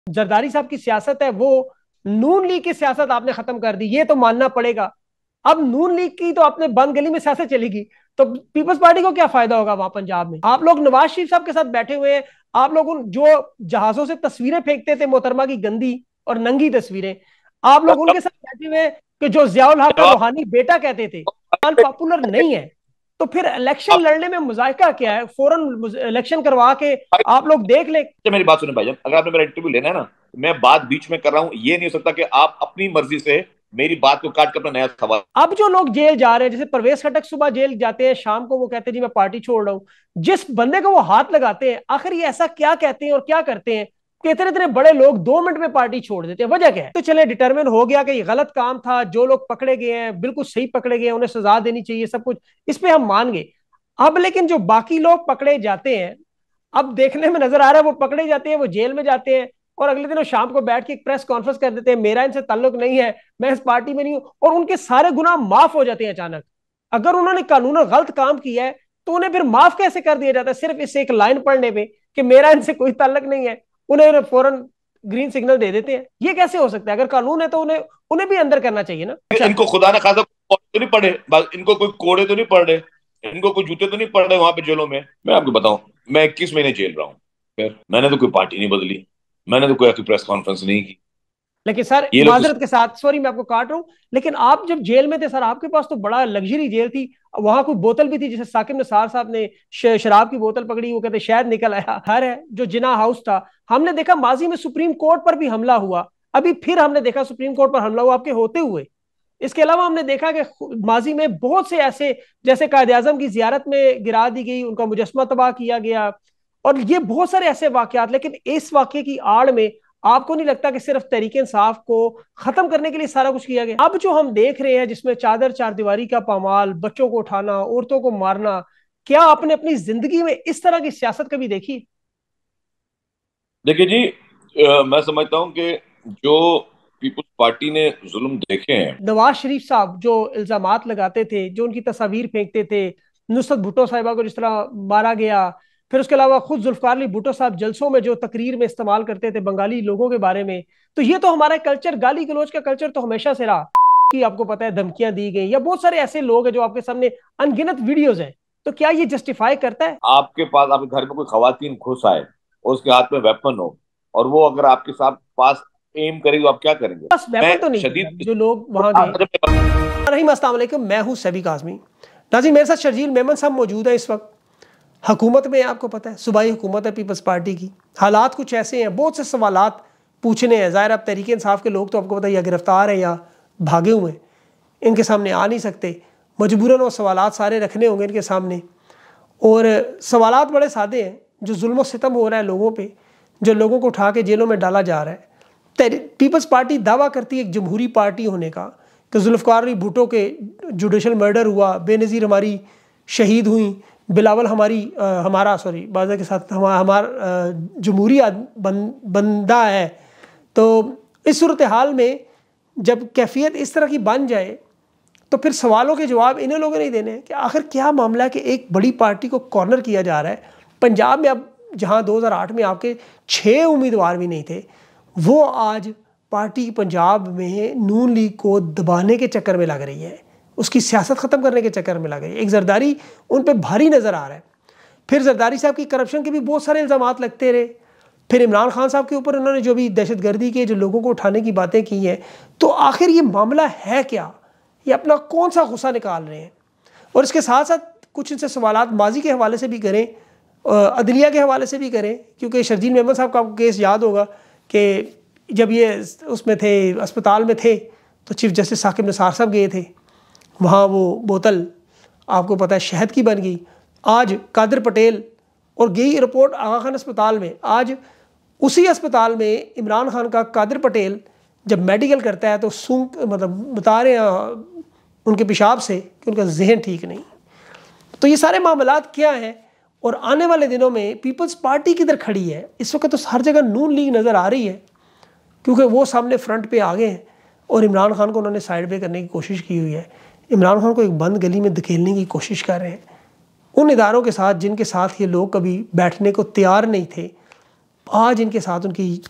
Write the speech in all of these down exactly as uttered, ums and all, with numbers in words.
जरदारी साहब की सियासत है वो नून लीग की सियासत आपने खत्म कर दी, ये तो मानना पड़ेगा। अब नून लीग की तो आपने बंद गली में सियासत चलेगी तो पीपल्स पार्टी को क्या फायदा होगा वहां पंजाब में? आप लोग नवाज शरीफ साहब के साथ बैठे हुए हैं, आप लोग उन जो जहाजों से तस्वीरें फेंकते थे मोहतरमा की गंदी और नंगी तस्वीरें, आप लोग उनके साथ बैठे हुए हैं कि जो जियाउल हक का जवाब रूहानी बेटा कहते थे पॉपुलर नहीं है। तो फिर इलेक्शन आप- लड़ने में मुजाहिका क्या है? फौरन इलेक्शन करवा के आप लोग देख ले। अच्छा, मेरी बात सुने भाईजान, अगर आपने मेरा इंटरव्यू लेना है ना, मैं बात बीच में कर रहा हूँ, ये नहीं हो सकता कि आप अपनी मर्जी से मेरी बात को काट कर अपना नया सवाल। अब जो लोग जेल जा रहे हैं, जैसे परवेज खटक सुबह जेल जाते हैं, शाम को वो कहते हैं जी मैं पार्टी छोड़ रहा हूं, जिस बंदे को वो हाथ लगाते हैं आखिर ये ऐसा क्या कहते हैं और क्या करते हैं कि इतने इतने बड़े लोग दो मिनट में पार्टी छोड़ देते हैं? वजह क्या है? तो चले डिटरमिन हो गया कि ये गलत काम था, जो लोग पकड़े गए हैं बिल्कुल सही पकड़े गए हैं, उन्हें सजा देनी चाहिए, सब कुछ इस पे हम मान गए। अब लेकिन जो बाकी लोग पकड़े जाते हैं, अब देखने में नजर आ रहा है वो पकड़े जाते हैं, वो जेल में जाते हैं और अगले दिन वो शाम को बैठ के एक प्रेस कॉन्फ्रेंस कर देते हैं, मेरा इनसे ताल्लुक नहीं है, मैं इस पार्टी में नहीं हूं, और उनके सारे गुनाह माफ हो जाते हैं अचानक। अगर उन्होंने कानूनन गलत काम किया है तो उन्हें फिर माफ कैसे कर दिया जाता है सिर्फ इस एक लाइन पढ़ने पे कि मेरा इनसे कोई ताल्लुक नहीं है? उन्हें फौरन ग्रीन सिग्नल दे देते हैं। ये कैसे हो सकता है? अगर कानून है तो उन्हें उन्हें भी अंदर करना चाहिए ना। अच्छा, इनको खुदा ना खासा कोड़े तो नहीं पड़े, इनको कोई कोड़े तो नहीं पड़ रहे, इनको कोई जूते तो नहीं पड़ रहे वहां पे जेलों में? मैं आपको बताऊं, मैं इक्कीस महीने जेल रहा हूँ, फिर मैंने तो कोई पार्टी नहीं बदली, मैंने तो कोई प्रेस कॉन्फ्रेंस नहीं की। लेकिन सर ये लोग तो माजरत के साथ सॉरी मैं आपको काट रहा हूं, लेकिन आप जब जेल में थे सर आपके पास तो बड़ा लग्जरी जेल थी, वहां कोई बोतल भी थी, जैसे साकिब नसार साहब ने श- शराब की बोतल पकड़ी, वो कहते शायद निकल आया। हर है जो जिना हाउस था, हमने देखा माजी में सुप्रीम कोर्ट पर भी हमला हुआ, अभी फिर हमने देखा सुप्रीम कोर्ट पर हमला हुआ आपके होते हुए। इसके अलावा हमने देखा कि माजी में बहुत से ऐसे, जैसे कायद आजम की जियारत में गिरा दी गई, उनका मुजस्मा तबाह किया गया, और ये बहुत सारे ऐसे वाकयात। लेकिन इस वाक्य की आड़ में आपको नहीं लगता कि सिर्फ तहरीक इंसाफ को खत्म करने के लिए सारा कुछ किया गया? अब जो हम देख रहे हैं जिसमें चादर चारदीवारी का पामाल, बच्चों को उठाना, औरतों को मारना, क्या आपने अपनी जिंदगी में इस तरह की सियासत कभी देखी? देखिए जी, अ, मैं समझता हूँ कि जो पीपुल्स पार्टी ने जुल्म देखे हैं। नवाज शरीफ साहब जो इल्जामात लगाते थे, जो उनकी तस्वीर फेंकते थे, नुसरत भुट्टो साहिबा को जिस तरह मारा गया, फिर उसके अलावा खुद जुल्फकार अली भुट्टो साहब जलसों में जो तकरीर में इस्तेमाल करते थे बंगाली लोगों के बारे में, तो ये तो हमारा कल्चर, गाली गलौज का कल्चर तो हमेशा से रहा कि आपको पता है धमकियां दी गई, या बहुत सारे ऐसे लोग हैं जो आपके सामने अनगिनत वीडियोज हैं। तो क्या ये जस्टिफाई करता है? आपके पास, आपके घर में कोई खवातीन घुस आए और उसके हाथ में वेपन हो, और वो अगर आपके साथ पास एम करेगी, तो आप क्या करेंगे? बस मैं वेपन तो नहीं थे शदीद जो लोग वहां गए। रहीम अस्सलाम वालेकुम, मैं हूं सभी काजमी। नाज़रीन, मेरे साथ शर्जील मेमन साहब मौजूद है इस वक्त। हुकूमत में आपको पता है सूबाई हुकूमत है पीपल्स पार्टी की, हालात कुछ ऐसे हैं, बहुत से सवालात पूछने हैं। ज़ाहिर अब तहरीक इंसाफ के लोग तो आपको पता है या गिरफ्तार हैं या भागे हुए हैं, इनके सामने आ नहीं सकते, मजबूरन वो सवालात सारे रखने होंगे इनके सामने। और सवालात बड़े सादे हैं, जो जुल्म सितम हो रहा है लोगों पे, जो लोगों को उठा के जेलों में डाला जा रहा है। पीपल्स पार्टी दावा करती है एक जमहूरी पार्टी होने का, कि जुल्फ़िकार अली भुट्टो के जुडिशल मर्डर हुआ, बेनज़ीर हमारी शहीद हुई, बिलावल हमारी आ, हमारा सॉरी बाजा के साथ हमारा हमार जमहूरी बन, बंदा है। तो इस सूरत हाल में जब कैफियत इस तरह की बन जाए तो फिर सवालों के जवाब इन्हें लोगों ने देने हैं कि आखिर क्या मामला है कि एक बड़ी पार्टी को कॉर्नर किया जा रहा है पंजाब में। अब जहां दो हज़ार आठ में आपके छः उम्मीदवार भी नहीं थे, वो आज पार्टी पंजाब में नून लीग को दबाने के चक्कर में लग रही है, उसकी सियासत ख़त्म करने के चक्कर में लग रही है। एक जरदारी उन पर भारी नज़र आ रहा है। फिर जरदारी साहब की करप्शन के भी बहुत सारे इल्ज़ाम लगते रहे। फिर इमरान खान साहब के ऊपर उन्होंने जो भी दहशतगर्दी के जो लोगों को उठाने की बातें की हैं, तो आखिर ये मामला है क्या? ये अपना कौन सा गुस्सा निकाल रहे हैं? और इसके साथ साथ कुछ इनसे सवालात माजी के हवाले से भी करें, अदलिया के हवाले से भी करें, क्योंकि शर्जील मेमन साहब का आपको केस याद होगा कि जब ये उसमें थे, अस्पताल में थे, तो चीफ जस्टिस साकिब नसार साहब गए थे, वहाँ वो बोतल आपको पता है शहद की बन गई। आज कादिर पटेल, और गई रिपोर्ट आगा खान अस्पताल में, आज उसी अस्पताल में इमरान खान का कादिर पटेल जब मेडिकल करता है तो सूंघ मतलब बता रहे हैं उनके पेशाब से कि उनका जहन ठीक नहीं। तो ये सारे मामलात क्या हैं, और आने वाले दिनों में पीपल्स पार्टी किधर खड़ी है? इस वक्त तो हर जगह नून लीग नज़र आ रही है, क्योंकि वो सामने फ्रंट पे आ गए हैं और इमरान खान को उन्होंने साइड पे करने की कोशिश की हुई है। इमरान खान को एक बंद गली में धकेलने की कोशिश कर रहे हैं, उन इदारों के साथ जिनके साथ ये लोग कभी बैठने को तैयार नहीं थे, आज इनके साथ उनकी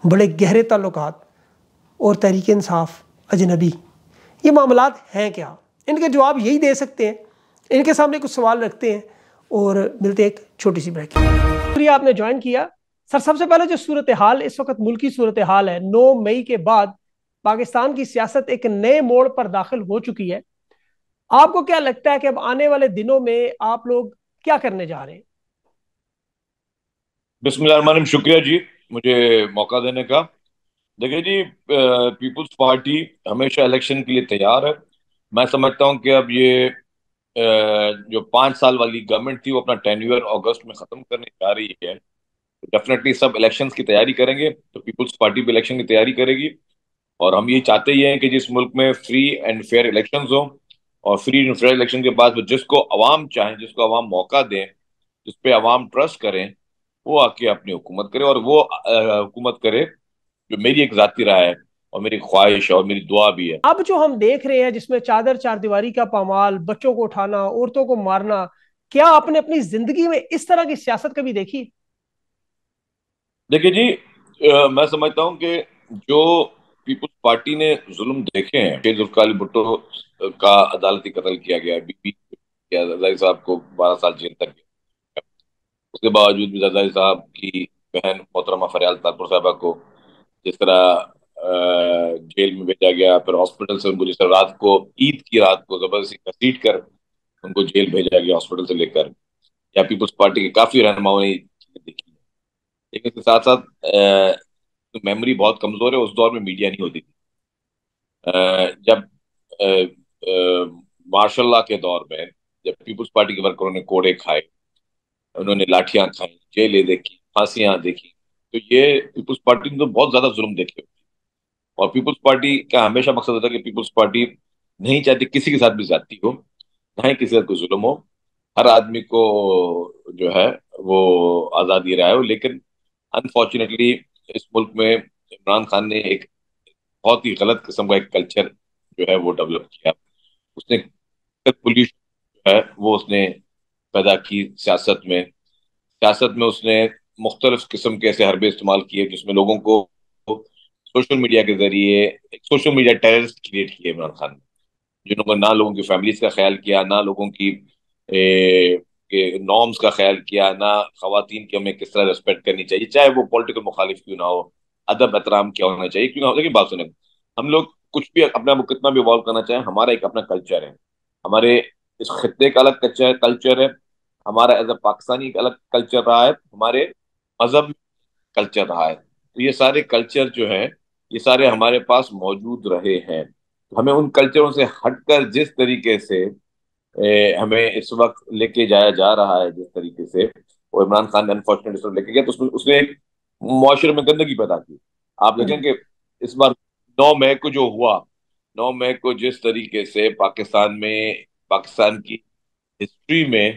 बड़े गहरे ताल्लुकात और तहरीक इंसाफ अजनबी, ये मामलात हैं क्या? इनके जवाब यही दे सकते हैं। इनके सामने कुछ सवाल रखते हैं और मिलते हैं एक छोटी सी ब्रेक। शुक्रिया आपने ज्वाइन किया। सर, सबसे पहले जो सूरत हाल इस वक्त मुल्क की सूरत हाल है, नौ मई के बाद पाकिस्तान की सियासत एक नए मोड़ पर दाखिल हो चुकी है। आपको क्या लगता है कि अब आने वाले दिनों में आप लोग क्या करने जा रहे हैं? बिस्मिल्लाहिर्रहमानिर्रहीम, शुक्रिया जी मुझे मौका देने का। देखिए जी, पीपुल्स पार्टी हमेशा इलेक्शन के लिए तैयार है। मैं समझता हूं कि अब ये अ, जो पांच साल वाली गवर्नमेंट थी वो अपना टेन्योर अगस्त में खत्म करने जा रही है। तो डेफिनेटली सब इलेक्शंस की तैयारी करेंगे, तो पीपुल्स पार्टी भी इलेक्शन की तैयारी करेगी। और हम ये चाहते ही हैं कि जिस मुल्क में फ्री एंड फेयर इलेक्शंस हो, और फ्री एंड फेयर इलेक्शन के बाद वो जिसको अवाम चाहें, जिसको अवाम मौका दें, जिस पे अवाम ट्रस्ट करें, वो आके अपनी हुकूमत करे। और वो अ, हुकूमत करे जो मेरी एक जाती राय है और मेरी ख्वाहिश है और मेरी दुआ भी है। अब जो हम देख रहे हैं जिसमें चादर चारदीवारी का पामाल, बच्चों को उठाना, औरतों को मारना, क्या आपने अपनी जिंदगी में इस तरह की सियासत कभी देखी? देखिए जी, अ, मैं समझता हूँ कि जो पीपुल्स पार्टी ने जुल्म देखे हैं, कि जुल्फिकार अली भुट्टो का अदालती कत्ल किया गया, बीबी जरदारी साहब को बारह साल जेल तक गया, उसके बावजूद भी जरदारी साहब की बहन मोहतरमा फरियाल तारपुर साहबा को जिस तरह अ, जेल में भेजा गया, फिर हॉस्पिटल से उनको जिस तरह रात को, ईद की रात को जबरदस्ती घसीट कर उनको जेल भेजा गया हॉस्पिटल से लेकर, या पीपुल्स पार्टी के काफी रहनुमाओं ने ये चीजें देखी है। लेकिन इसके साथ साथ तो मेमोरी बहुत कमजोर है। उस दौर में मीडिया नहीं होती थी। अ, जब मार्शल लॉ के दौर में जब पीपुल्स पार्टी के वर्करों ने कोड़े खाए, उन्होंने लाठियां खाई, जेलें देखी, फांसियां देखी, तो ये पीपुल्स पार्टी ने तो बहुत ज्यादा जुल्म देखे। और पीपुल्स पार्टी का हमेशा मकसद होता है कि पीपुल्स पार्टी नहीं चाहती किसी के साथ भी ज्यादती हो, ना ही किसी के साथ कोई जुल्म हो। हर आदमी को जो है वो आजादी रहा हो। लेकिन अनफॉर्चुनेटली इस मुल्क में इमरान खान ने एक बहुत ही गलत किस्म का एक कल्चर जो है वो डेवलप किया। उसने पुलिस जो है वो उसने पैदा की सियासत में। सियासत में उसने मुख्तलिफ किस्म के ऐसे हरबे इस्तेमाल किए जिसमें लोगों को सोशल मीडिया के जरिए एक सोशल मीडिया टेररिस्ट क्रिएट किए इमरान खान ने, जिन्होंने ना लोगों की फैमिलीज का ख्याल किया, ना लोगों की ए, के नॉर्म्स का ख्याल किया, ना खवातीन की हमें किस तरह रिस्पेक्ट करनी चाहिए, चाहे वो पॉलिटिकल मुखालिफ क्यों ना हो, अदब एहतराम क्या होना चाहिए क्यों ना हो। लेकिन बात सुने, हम लोग कुछ भी अपने आप को कितना भी इवॉल्व करना चाहें, हमारा एक अपना कल्चर है। हमारे इस खत्ते का अलग कल्चर कल्चर है। हमारा एज अ पाकिस्तानी एक अलग कल्चर रहा है। हमारे मजहब कल्चर रहा है। तो ये सारे कल्चर जो है, ये सारे हमारे पास मौजूद रहे हैं। तो हमें उन कल्चरों से हटकर जिस तरीके से ए, हमें इस वक्त लेके जाया जा रहा है, जिस तरीके से वो इमरान खान ने अनफॉर्चुनेट इस वक्त लेके गया, तो उसमें उसने एक मुआशरे में गंदगी पैदा की। आप देखें कि इस बार नौ मई को जो हुआ, नौ मई को जिस तरीके से पाकिस्तान में, पाकिस्तान की हिस्ट्री में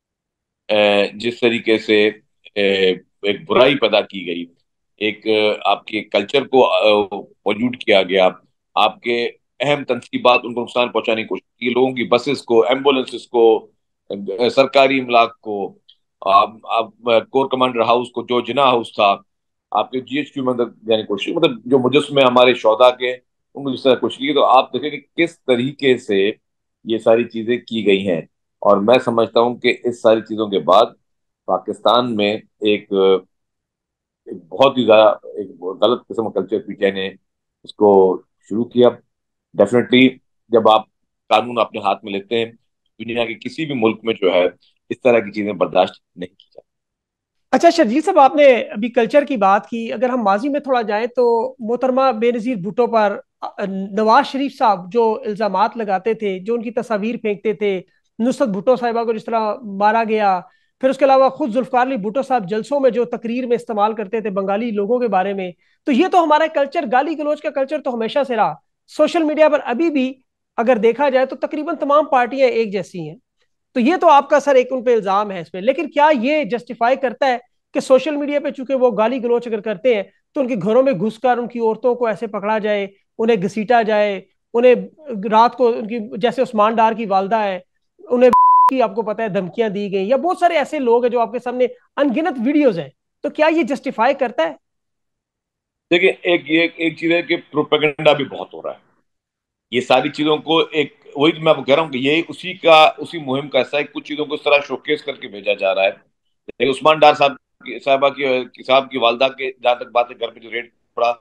अ, जिस तरीके से अ, एक बुराई पैदा की गई, एक अ, आपके कल्चर को पॉल्यूट किया गया, आपके अहम तनसीबात उनको नुकसान पहुंचाने की कोशिश की, लोगों की बसेस को, एम्बुलेंसेस को, अ, सरकारी इमलाक को, आप, आप कोर कमांडर हाउस को जो जिना हाउस था, आपके जीएचक्यू में अंदर जाने की कोशिश, मतलब जो मुजस्मे हमारे शौदा के, उनको जिस तरह कोशिश की, तो आप देखें कि किस तरीके से ये सारी चीजें की गई हैं। और मैं समझता हूं कि इस सारी चीजों के बाद पाकिस्तान में एक एक बहुत ही ज्यादा एक गलत किस्म का कल्चर पीटीआई ने इसको शुरू किया। डेफिनेटली जब आप कानून अपने हाथ में लेते हैं, दुनिया के किसी भी मुल्क में जो है इस तरह की चीजें बर्दाश्त नहीं की जाती। अच्छा शर्जील साहब, आपने अभी कल्चर की बात की। अगर हम माजी में थोड़ा जाएं तो मोहतरमा बेनजीर भुट्टो पर अ, नवाज शरीफ साहब जो इल्जामात लगाते थे, जो उनकी तस्वीर फेंकते थे, नुसरत भुट्टो साहिबा को जिस तरह मारा गया, फिर उसके अलावा खुद जुल्फकार अली भुट्टो साहब जलसों में जो तकरीर में इस्तेमाल करते थे बंगाली लोगों के बारे में, तो ये तो हमारा कल्चर, गाली गलौज का कल्चर तो हमेशा से रहा। सोशल मीडिया पर अभी भी अगर देखा जाए तो तकरीबन तमाम पार्टियां एक जैसी हैं। तो ये तो आपका सर एक उन पे इल्जाम है इसमें, लेकिन क्या ये जस्टिफाई करता है कि सोशल मीडिया पे चूंकि वो गाली गलौच अगर करते हैं तो उनके घरों में घुसकर उनकी औरतों को ऐसे पकड़ा जाए, उन्हें घसीटा जाए, उन्हें रात को उनकी, जैसे उस्मान डार की वालदा है, उन्हें की आपको पता है धमकियां दी गई, या बहुत सारे ऐसे लोग हैं जो आपके सामने अनगिनत वीडियोज हैं, तो क्या ये जस्टिफाई करता है? देखिए, एक ये एक चीज है कि प्रोपेगेंडा भी बहुत हो रहा है। ये सारी चीजों को एक, वही तो मैं आपको कह रहा हूँ कि ये उसी का उसी मुहिम का हिस्सा है। कुछ चीजों को इस तरह शोकेस करके भेजा जा रहा है। देखिए, उस्मान डार साहब की साहबा की साहब की वालदा के जहां तक बात है, घर पे जो रेट पड़ा,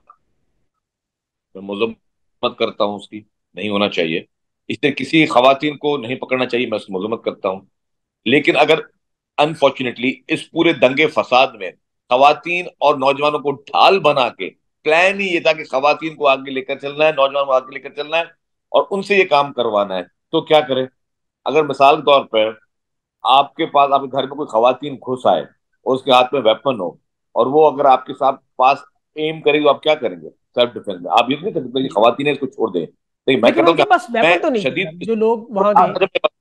मैं मजम्मत करता हूँ उसकी, नहीं होना चाहिए। इससे किसी खवातीन को नहीं पकड़ना चाहिए, मैं उसकी मजम्मत करता हूँ। लेकिन अगर अनफॉर्चुनेटली इस पूरे दंगे फसाद में खवातीन और नौजवानों को ढाल बना के, प्लान ही ये था कि खवातीन को आगे लेकर चलना है, नौजवानों को आगे लेकर चलना है और उनसे ये काम करवाना है, तो क्या करें? अगर मिसाल के तौर पर आपके पास, आपके घर में कोई खवातीन घुस आए और उसके हाथ में वेपन हो, और वो अगर आपके साथ पास एम करेगी, तो आप क्या करेंगे? सेल्फ डिफेंस में आप ये नहीं कर सकते कि खवातीन है इसको छोड़ दें। लेकिन मैं लेकिन कहता हूँ उनके पास कि वेपन तो मैं नहीं थे ना, शदीद, जो लोग वहां गए।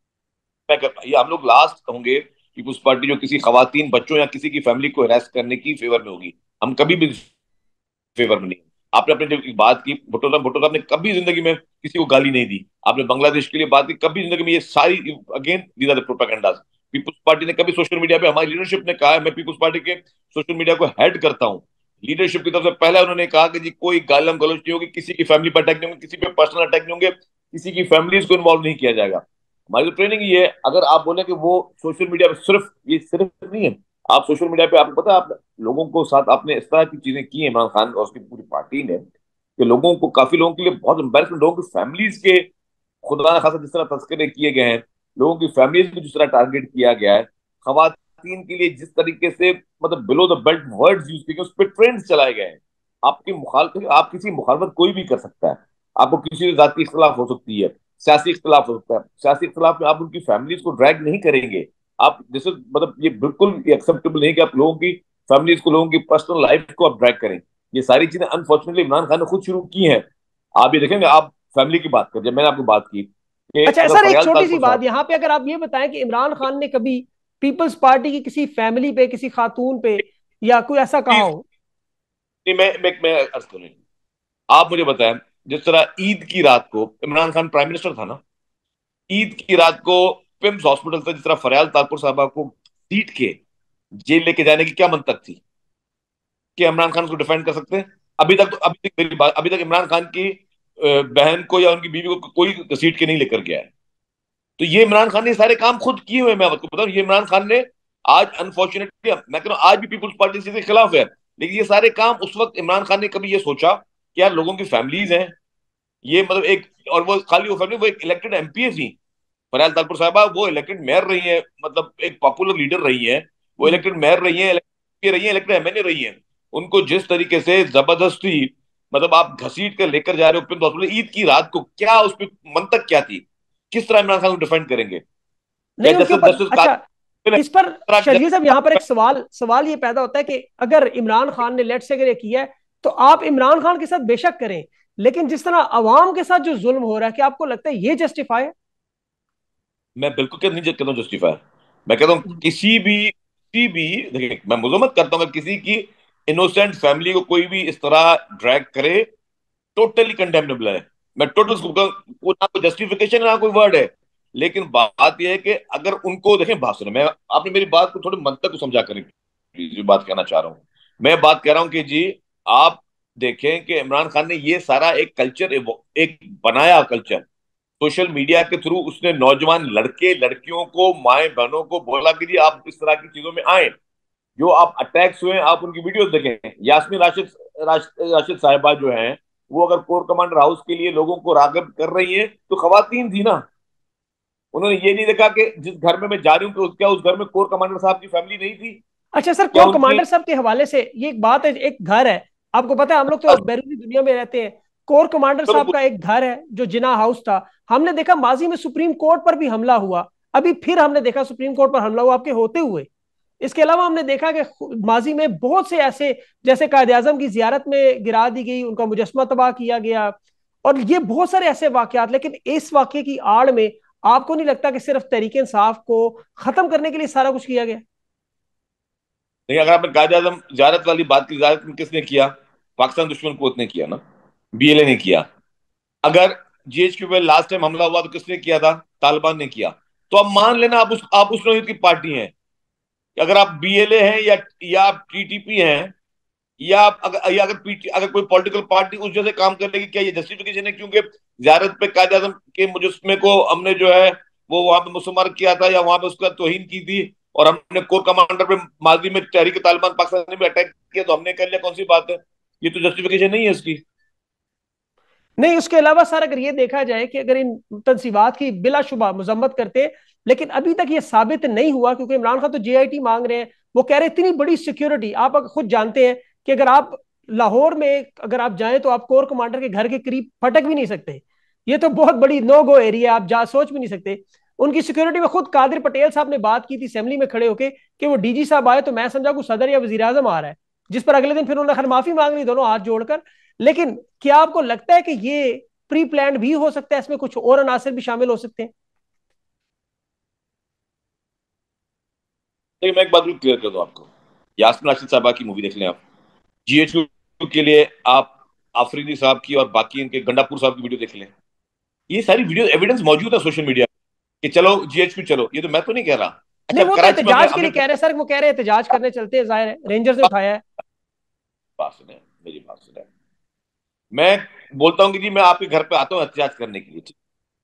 मैं कहता ये हम लोग लास्ट होंगे पीपुल्स पार्टी जो किसी खवातीन, बच्चों या किसी की फैमिली को हरास करने की फेवर में होगी। हम कभी भी फेवर में नहीं। आपने अपने जो बात की भुट्टो साहब, भुट्टो साहब ने कभी जिंदगी में किसी को गाली नहीं दी। आपने बांग्लादेश के लिए बात की, कभी जिंदगी में ये सारी, again these are the propagandas. People's Party ने कभी सोशल मीडिया पे, हमारी लीडरशिप ने कहा है, मैं पीपुल्स पार्टी के सोशल मीडिया को हेड करता हूँ, लीडरशिप की तरफ से पहले उन्होंने कहा कि जी कोई गालम गलौज नहीं होगी, किसी की फैमिली पर अटैक नहीं होंगे, किसी पे पर्सनल अटैक नहीं होंगे, किसी की फैमिलीज को इन्वॉल्व नहीं किया जाएगा। हमारी तो ट्रेनिंग ये है। अगर आप बोले कि वो सोशल मीडिया पे सिर्फ, ये सिर्फ नहीं है, आप सोशल मीडिया पे, आपको पता है, आप लोगों को साथ आपने इस तरह की चीजें की हैं, इमरान खान और उसकी पूरी पार्टी ने, कि लोगों को, काफी लोगों के लिए बहुत एम्बेरसमेंट, लोगों की फैमिलीज के खुदा न खासा जिस तरह तस्करे किए गए हैं, लोगों की फैमिलीज को जिस तरह टारगेट किया गया है, खवातीन के लिए जिस तरीके से, मतलब below the belt words use किए, उस पर ट्रेंड्स चलाए गए हैं। आपकी मुखाल आप किसी मुखालफत कोई भी कर सकता है, आपको किसी से जाती इख्तलाफ हो सकती है, सियासी इख्तलाफ हो सकता है, सियासी इख्तलाफ में आप उनकी फैमिलीज को ड्रैग नहीं करेंगे। आप जैसे, मतलब ये बिल्कुल एक्सेप्टेबल नहीं कि आप लोगों की फैमिलीज को, लोगों की पर्सनल लाइफ को आप ड्रैग करें। ये सारी चीजें अनफॉर्चुनेटली इमरान खान ने खुद शुरू की हैं। आप ये देखेंगे, आप फैमिली की बात करें, जब मैंने आपको बात की कि अच्छा अगर सर, एक फरियाल छोटी सी तालपुर बात साहब, यहाँ पे, अगर आप ये बताएं कि इमरान खान ने कभी पीपल्स पार्टी की किसी फैमिली पे, किसी खातून पे या कोई ऐसा कहा प्लीज, हो? मैं मैं मैं अर्ज करूँ, आप मुझे बताएं, जिस तरह ईद की रात को इमरान खान प्राइम मिनिस्टर था ना, ईद की रात को पिम्स हॉस्पिटल से जिस तरह फरियाल तालपुर साहबा को सीट के जेल लेके जाने की क्या मंतक थी कि इमरान खान को डिफेंड कर सकते हैं? अभी तक तो, अभी तक मेरी बात, अभी तक इमरान खान की अ, बहन को या उनकी बीवी को कोई घसीट के नहीं लेकर गया है। तो ये इमरान खान ने सारे काम खुद किए हुए हैं। मैं आपको बताऊं, ये इमरान खान ने, आज अनफॉर्चुनेटली मैं कह रहा हूं, आज भी पीपुल्स पार्टी इसके खिलाफ है, लेकिन ये सारे काम उस वक्त इमरान खान ने कभी ये सोचा कि यार लोगों की फैमिलीज हैं, ये मतलब एक, और वो खाली वो फैमिली, वो एक इलेक्टेड एमपी थी। फरहाल तालपुर साहबा वो इलेक्टेड मेयर रही है, मतलब एक पॉपुलर लीडर रही है, वो हम्म। इलेक्टेड मेयर रही है, इलेक्टेड रही है, इलेक्टेड एमएनए रही है। उनको जिस तरीके से जबरदस्ती, मतलब आप घसीट कर लेकर जा रहे हो पिंड हॉस्पिटल ईद की रात को, क्या उस पर मंतक क्या थी? किस तरह इमरान खान को डिफेंड करेंगे? क्या नहीं, उनके जस्टिस ऊपर, जस्टिस अच्छा, इस पर शर्जील साहब यहाँ पर एक सवाल सवाल ये पैदा होता है कि अगर इमरान खान ने लेट से अगर ये किया है, तो आप इमरान खान के साथ बेशक करें, लेकिन जिस तरह अवाम के साथ जो जुल्म हो रहा है, क्या आपको लगता है ये जस्टिफाई है? मैं बिल्कुल क्या नहीं कहता हूँ जस्टिफाई, मैं कहता हूँ किसी भी किसी भी, देखिए मैं मजम्मत करता हूँ अगर किसी की इनोसेंट फैमिली को कोई भी इस तरह ड्रैग करे, टोटली कंडेमनेबल है। मैं टोटल, वो ना कोई जस्टिफिकेशन ना कोई वर्ड है। लेकिन बात यह है कि अगर उनको देखें, बात सुने, मैं, आपने मेरी बात को थोड़े मंतक को समझा करें, जो बात कहना चाह रहा हूं। मैं बात कह रहा हूं कि जी, आप देखें कि इमरान खान ने ये सारा एक कल्चर, एक बनाया कल्चर, सोशल मीडिया के थ्रू उसने नौजवान लड़के लड़कियों को, माए बहनों को बोला कि जी आप इस तरह की चीजों में आए। जो आप अटैक्स हुए, आप उनकी वीडियोस देखें, यास्मीन राशिद, राश, राशिद साहिबा जो हैं, वो अगर कोर कमांडर हाउस के लिए लोगों को रागब कर रही है, तो खवातीन थी ना। उन्होंने ये नहीं देखा कि जिस घर में मैं जा रही हूँ, क्या उस घर में कोर कमांडर साहब की फैमिली नहीं थी? अच्छा सर, क्या कोर उनकी, कमांडर साहब के हवाले से ये एक बात है, एक घर है, आपको पता है हम लोग तो बैरूनी दुनिया में रहते हैं, कोर कमांडर साहब चलो, का एक घर है जो जिना हाउस था। हमने देखा माजी में सुप्रीम कोर्ट पर भी हमला हुआ, अभी फिर हमने देखा सुप्रीम कोर्ट पर हमला हुआ आपके होते हुए। इसके अलावा हमने देखा कि माजी में बहुत से ऐसे, जैसे कायद आजम की जियारत में गिरा दी गई, उनका मुजस्मा तबाह किया गया, और ये बहुत सारे ऐसे वाकयात। लेकिन इस वाक्य की आड़ में आपको नहीं लगता कि सिर्फ तहरीक इंसाफ को खत्म करने के लिए सारा कुछ किया गया? नहीं, अगर आपने कायद आजम जियारत वाली बात की, जियारत में किसने किया? पाकिस्तान दुश्मन कुत ने किया ना, बीएलए ने किया। अगर जीएचक्यू पे लास्ट टाइम हमला हुआ तो किसने किया था? तालिबान ने किया। तो अब मान लेना आप उस आप उस नौयत की पार्टी हैं, अगर आप बीएलए हैं या या आप टीटीपी हैं, या अगर या अगर पीटी अगर कोई पॉलिटिकल पार्टी उस जैसे काम करने की क्या ये जस्टिफिकेशन है? क्योंकि जियारत पे कायद आजम के मुजस्मे को हमने जो है वो वहां पे मुसम्मर किया था या वहां पे उसका तौहीन की थी, और हमने कोर कमांडर पे माजी में तहरीक तालिबान पाकिस्तान ने भी अटैक किया, तो हमने कर लिया, कौन सी बात है? ये तो जस्टिफिकेशन नहीं है इसकी। नहीं, उसके अलावा सर अगर ये देखा जाए कि अगर इन तनसीबात की बिलाशुबा मजम्मत करते हैं, लेकिन अभी तक ये साबित नहीं हुआ, क्योंकि इमरान खान तो जे आई टी मांग रहे हैं, वो कह रहे हैं इतनी बड़ी सिक्योरिटी। आप अगर खुद जानते हैं कि अगर आप लाहौर में अगर आप जाएं तो आप कोर कमांडर के घर के करीब फटक भी नहीं सकते। ये तो बहुत बड़ी नो गो एरिया, आप जा सोच भी नहीं सकते उनकी सिक्योरिटी में। खुद कादिर पटेल साहब ने बात की थी असेंबली में खड़े होकर कि वो डी जी साहब आए तो मैं समझा को सदर या वजीर आजम आ रहा है, जिस पर अगले दिन फिर उन्होंने खैर माफी मांग ली दोनों हाथ जोड़कर। लेकिन क्या आपको लगता है कि ये प्री प्लान भी हो सकता है, इसमें कुछ और अनासर भी शामिल हो सकते हैं? देखिए, मैं एक बात क्लियर कर दूं आपको। यास्मीन राशिद साहबा की मूवी देख लें आप, जी एच क्यू के लिए आप आफरीदी साहब की और बाकी इनके गंडापुर साहब की वीडियो देख लें। ये सारी वीडियो एविडेंस मौजूद है सोशल मीडिया कि चलो जी एच क्यू चलो, ये तो मैं तो नहीं कह रहा। नहीं, अच्छा, वो तो कराची में हमने एहतजाज के लिए हमने कह रहे हैं सर, वो कह रहे हैं एहतजाज करने चलते हैं, जाहिर है रेंजर्स ने उठाया है। बात सुने, मेरी बात सुने। मैं बोलता हूँ कि जी मैं आपके घर पे आता हूँ एहतजाज करने के लिए, ठीक?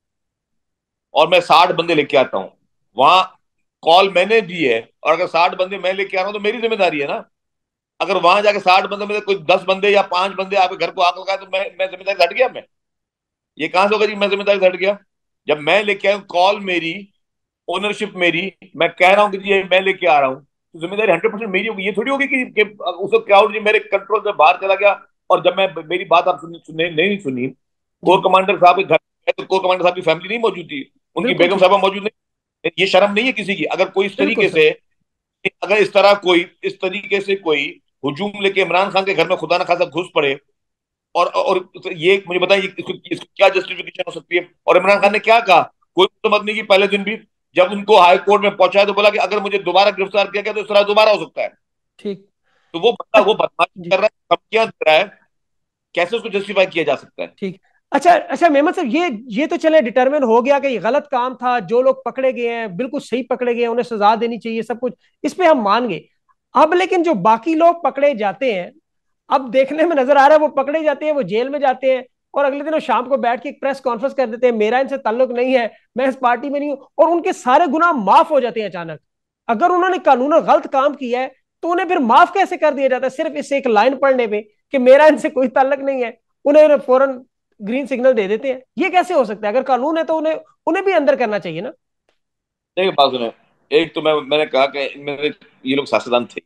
और मैं साठ बंदे लेके आता हूँ, वहां कॉल मैंने दी है, और अगर साठ बंदे मैं लेके आ रहा हूँ तो मेरी जिम्मेदारी है ना। अगर वहां जाके साठ बंदे में से कोई दस बंदे या पांच बंदे आपके घर को आग लगाए तो मैं मैं जिम्मेदारी से हट गया? मैं ये कहां से होगा जी मैं जिम्मेदारी से हट गया? जब मैं लेके आया हूँ, कॉल मेरी, ओनरशिप मेरी, मैं कह रहा हूँ कि जी ये मैं लेके आ रहा हूँ, तो जिम्मेदारी हंड्रेड परसेंट मेरी होगी। ये थोड़ी होगी कि, कि उसको क्राउड जी मेरे कंट्रोल से बाहर चला गया, और जब मैं मेरी बात आप सुन, सुनने नहीं सुनी, कोर जी कमांडर साहब के घर गए तो कोर कमांडर साहब की फैमिली नहीं मौजूद थी, उनकी बिल्कुल बेगम ठीक। साहबा मौजूद नहीं? ये शर्म नहीं है किसी की? अगर कोई इस बिल्कुल तरीके सर। से, अगर इस तरह कोई इस तरीके से कोई हुजूम लेके इमरान खान के घर में खुदा न खासा घुस पड़े, और और तो ये मुझे बताइए इसको, इसको क्या जस्टिफिकेशन हो सकती है? और इमरान खान ने क्या कहा? कोई मत नहीं की पहले दिन भी, जब उनको हाई कोर्ट में पहुंचाया तो बोला कि अगर मुझे दोबारा गिरफ्तार किया गया तो इस तरह दोबारा हो सकता है। ठीक। तो वो बंदा वो अच्छा। बदमाशी जी। कर रहा है, धमकियां दे रहा है, कैसे उसको जस्टिफाई किया जा सकता है? ठीक। अच्छा अच्छा मेमन साहब, ये ये तो चले डिटरमिन हो गया कि ये गलत काम था, जो लोग पकड़े गए हैं बिल्कुल सही पकड़े गए हैं, उन्हें सजा देनी चाहिए, सब कुछ इस पे हम मान गए। अब लेकिन जो बाकी लोग पकड़े जाते हैं, अब देखने में नजर आ रहा है वो पकड़े जाते हैं, वो जेल में जाते हैं, और अगले दिन वो शाम को बैठ के एक प्रेस कॉन्फ्रेंस कर देते हैं, मेरा इनसे ताल्लुक नहीं है, मैं इस पार्टी में नहीं हूं, और उनके सारे गुनाह माफ हो जाते हैं अचानक। अगर उन्होंने कानून गलत काम किया है तो उन्हें फिर माफ कैसे कर दिया जाता है सिर्फ इस एक लाइन पढ़ने पे कि मेरा इनसे कोई ताल्लुक नहीं है? उन्हें फौरन ग्रीन सिग्नल दे देते हैं। ये कैसे हो सकता है? अगर कानून है तो उन्हें उन्हें भी अंदर करना चाहिए ना। देखिए बात सुने, एक तो मैं मैंने कहा कि इनमें से ये लोग सियासतदान थे,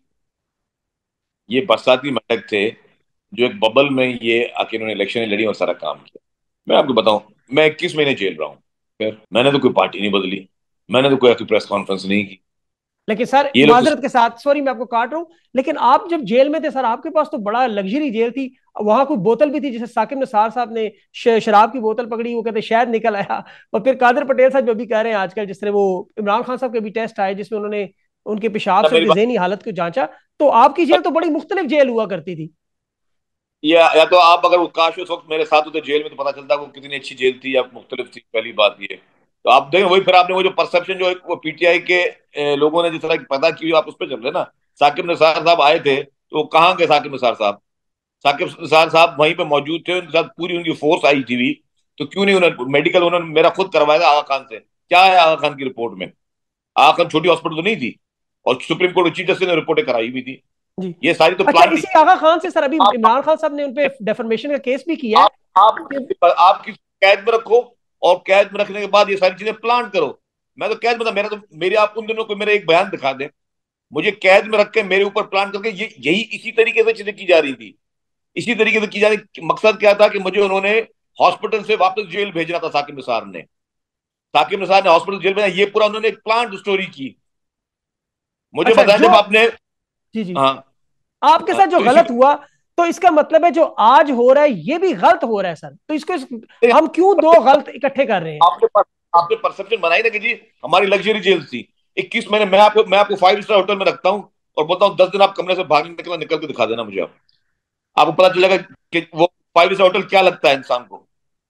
ये बरसाती मेंढक थे, जो एक बबल में ये आके इन्होंने इलेक्शन लड़ी और सारा काम किया। मैं आपको बताऊं, मैं इक्कीस महीने जेल रहा हूँ, फिर मैंने तो कोई पार्टी नहीं बदली, मैंने तो कोई प्रेस कॉन्फ्रेंस नहीं की। लेकिन सर ये लोग तो माजरत के साथ, सॉरी मैं आपको काट रहा हूं, लेकिन आप जब जेल में थे सर, आपके पास तो बड़ा लग्जरी जेल थी। वहां कोई बोतल भी थी, जैसे साकिब निसार साहब ने श- शराब की बोतल पकड़ी, वो कहते शायद निकल आया। और फिर कादिर पटेल साहब जो भी कह रहे हैं आजकल, जिस तरह वो इमरान खान साहब के भी टेस्ट आए जिसमें उन्होंने उनके पेशाब से मेरी उनकी बात, जहनी हालत को जांचा। तो आपकी जेल तो बड़ी मुख्तलिफ जेल हुआ करती थी। या या तो आप अगर वो काश उस वक्त मेरे साथ होते जेल में तो पता चलता वो कितनी अच्छी जेल थी या मुख्तलिफ थी, पहली बात ये। तो आप देखें वही, फिर आपने वो जो परसेप्शन जो एक वो पी टी आई के ए, लोगों ने जिस तरह की पैदा की, आप उस पर चल रहे ना। साकिब निसार साहब आए थे तो कहाँ गए साकिब निसार साहब? साकिब निसार साहब वहीं पे मौजूद थे, उनके साथ पूरी उनकी फोर्स आई थी भी, तो क्यों नहीं उन्होंने मेडिकल, उन्होंने मेरा खुद करवाया था आगा खान से। क्या है आगा खान की रिपोर्ट में? आगा खान छोटी हॉस्पिटल तो नहीं थी, और सुप्रीम कोर्ट चीफ जस्टिस ने रिपोर्टें कराई भी थी। जी। ये सारी तो अच्छा, प्लान थी। इसी आगा खान से सर अभी आप इमरान खान साहब ने उनपे डेफर्मेशन का केस भी किया है आप आप कि- आप किसी कैद में रखो, और कैद में रखने के बाद ये सारी चीजें प्लान करो। मैं तो कैद में था, मेरा तो मेरे आप उन दिनों को मेरा एक बयान दिखा दें, मुझे कैद में रख के मेरे ऊपर प्लान करके, ये यही इसी तरीके से चीजें की जा रही थी। इसी तरीके से की जा रही, मकसद क्या था कि मुझे उन्होंने हॉस्पिटल से वापस जेल भेजना था। साकिब निसार ने साकिब निसार ने हॉस्पिटल जेल भेजना, ये पूरा उन्होंने एक प्लान स्टोरी की। मुझे अच्छा बताया जो, जब आपने, जी जी, हाँ, आपके हाँ, साथ जो तो इसी गलत हुआ, तो इसका मतलब है जो आज हो रहा है ये भी गलत हो रहा है सर, तो इसको इस, हम क्यों दो गलत इकट्ठे कर रहे हैं? आपने आपने परसेप्शन बनाई ना कि जी हमारी लग्जरी जेल थी। इक्कीस महीने, मैं आपको मैं आपको फाइव स्टार होटल में रखता हूँ और बोलता हूँ दस दिन आप कमरे से बाहर निकलना, निकल के दिखा देना मुझे। आप आपको पता चलेगा कि वो फाइव स्टार होटल क्या लगता है इंसान को।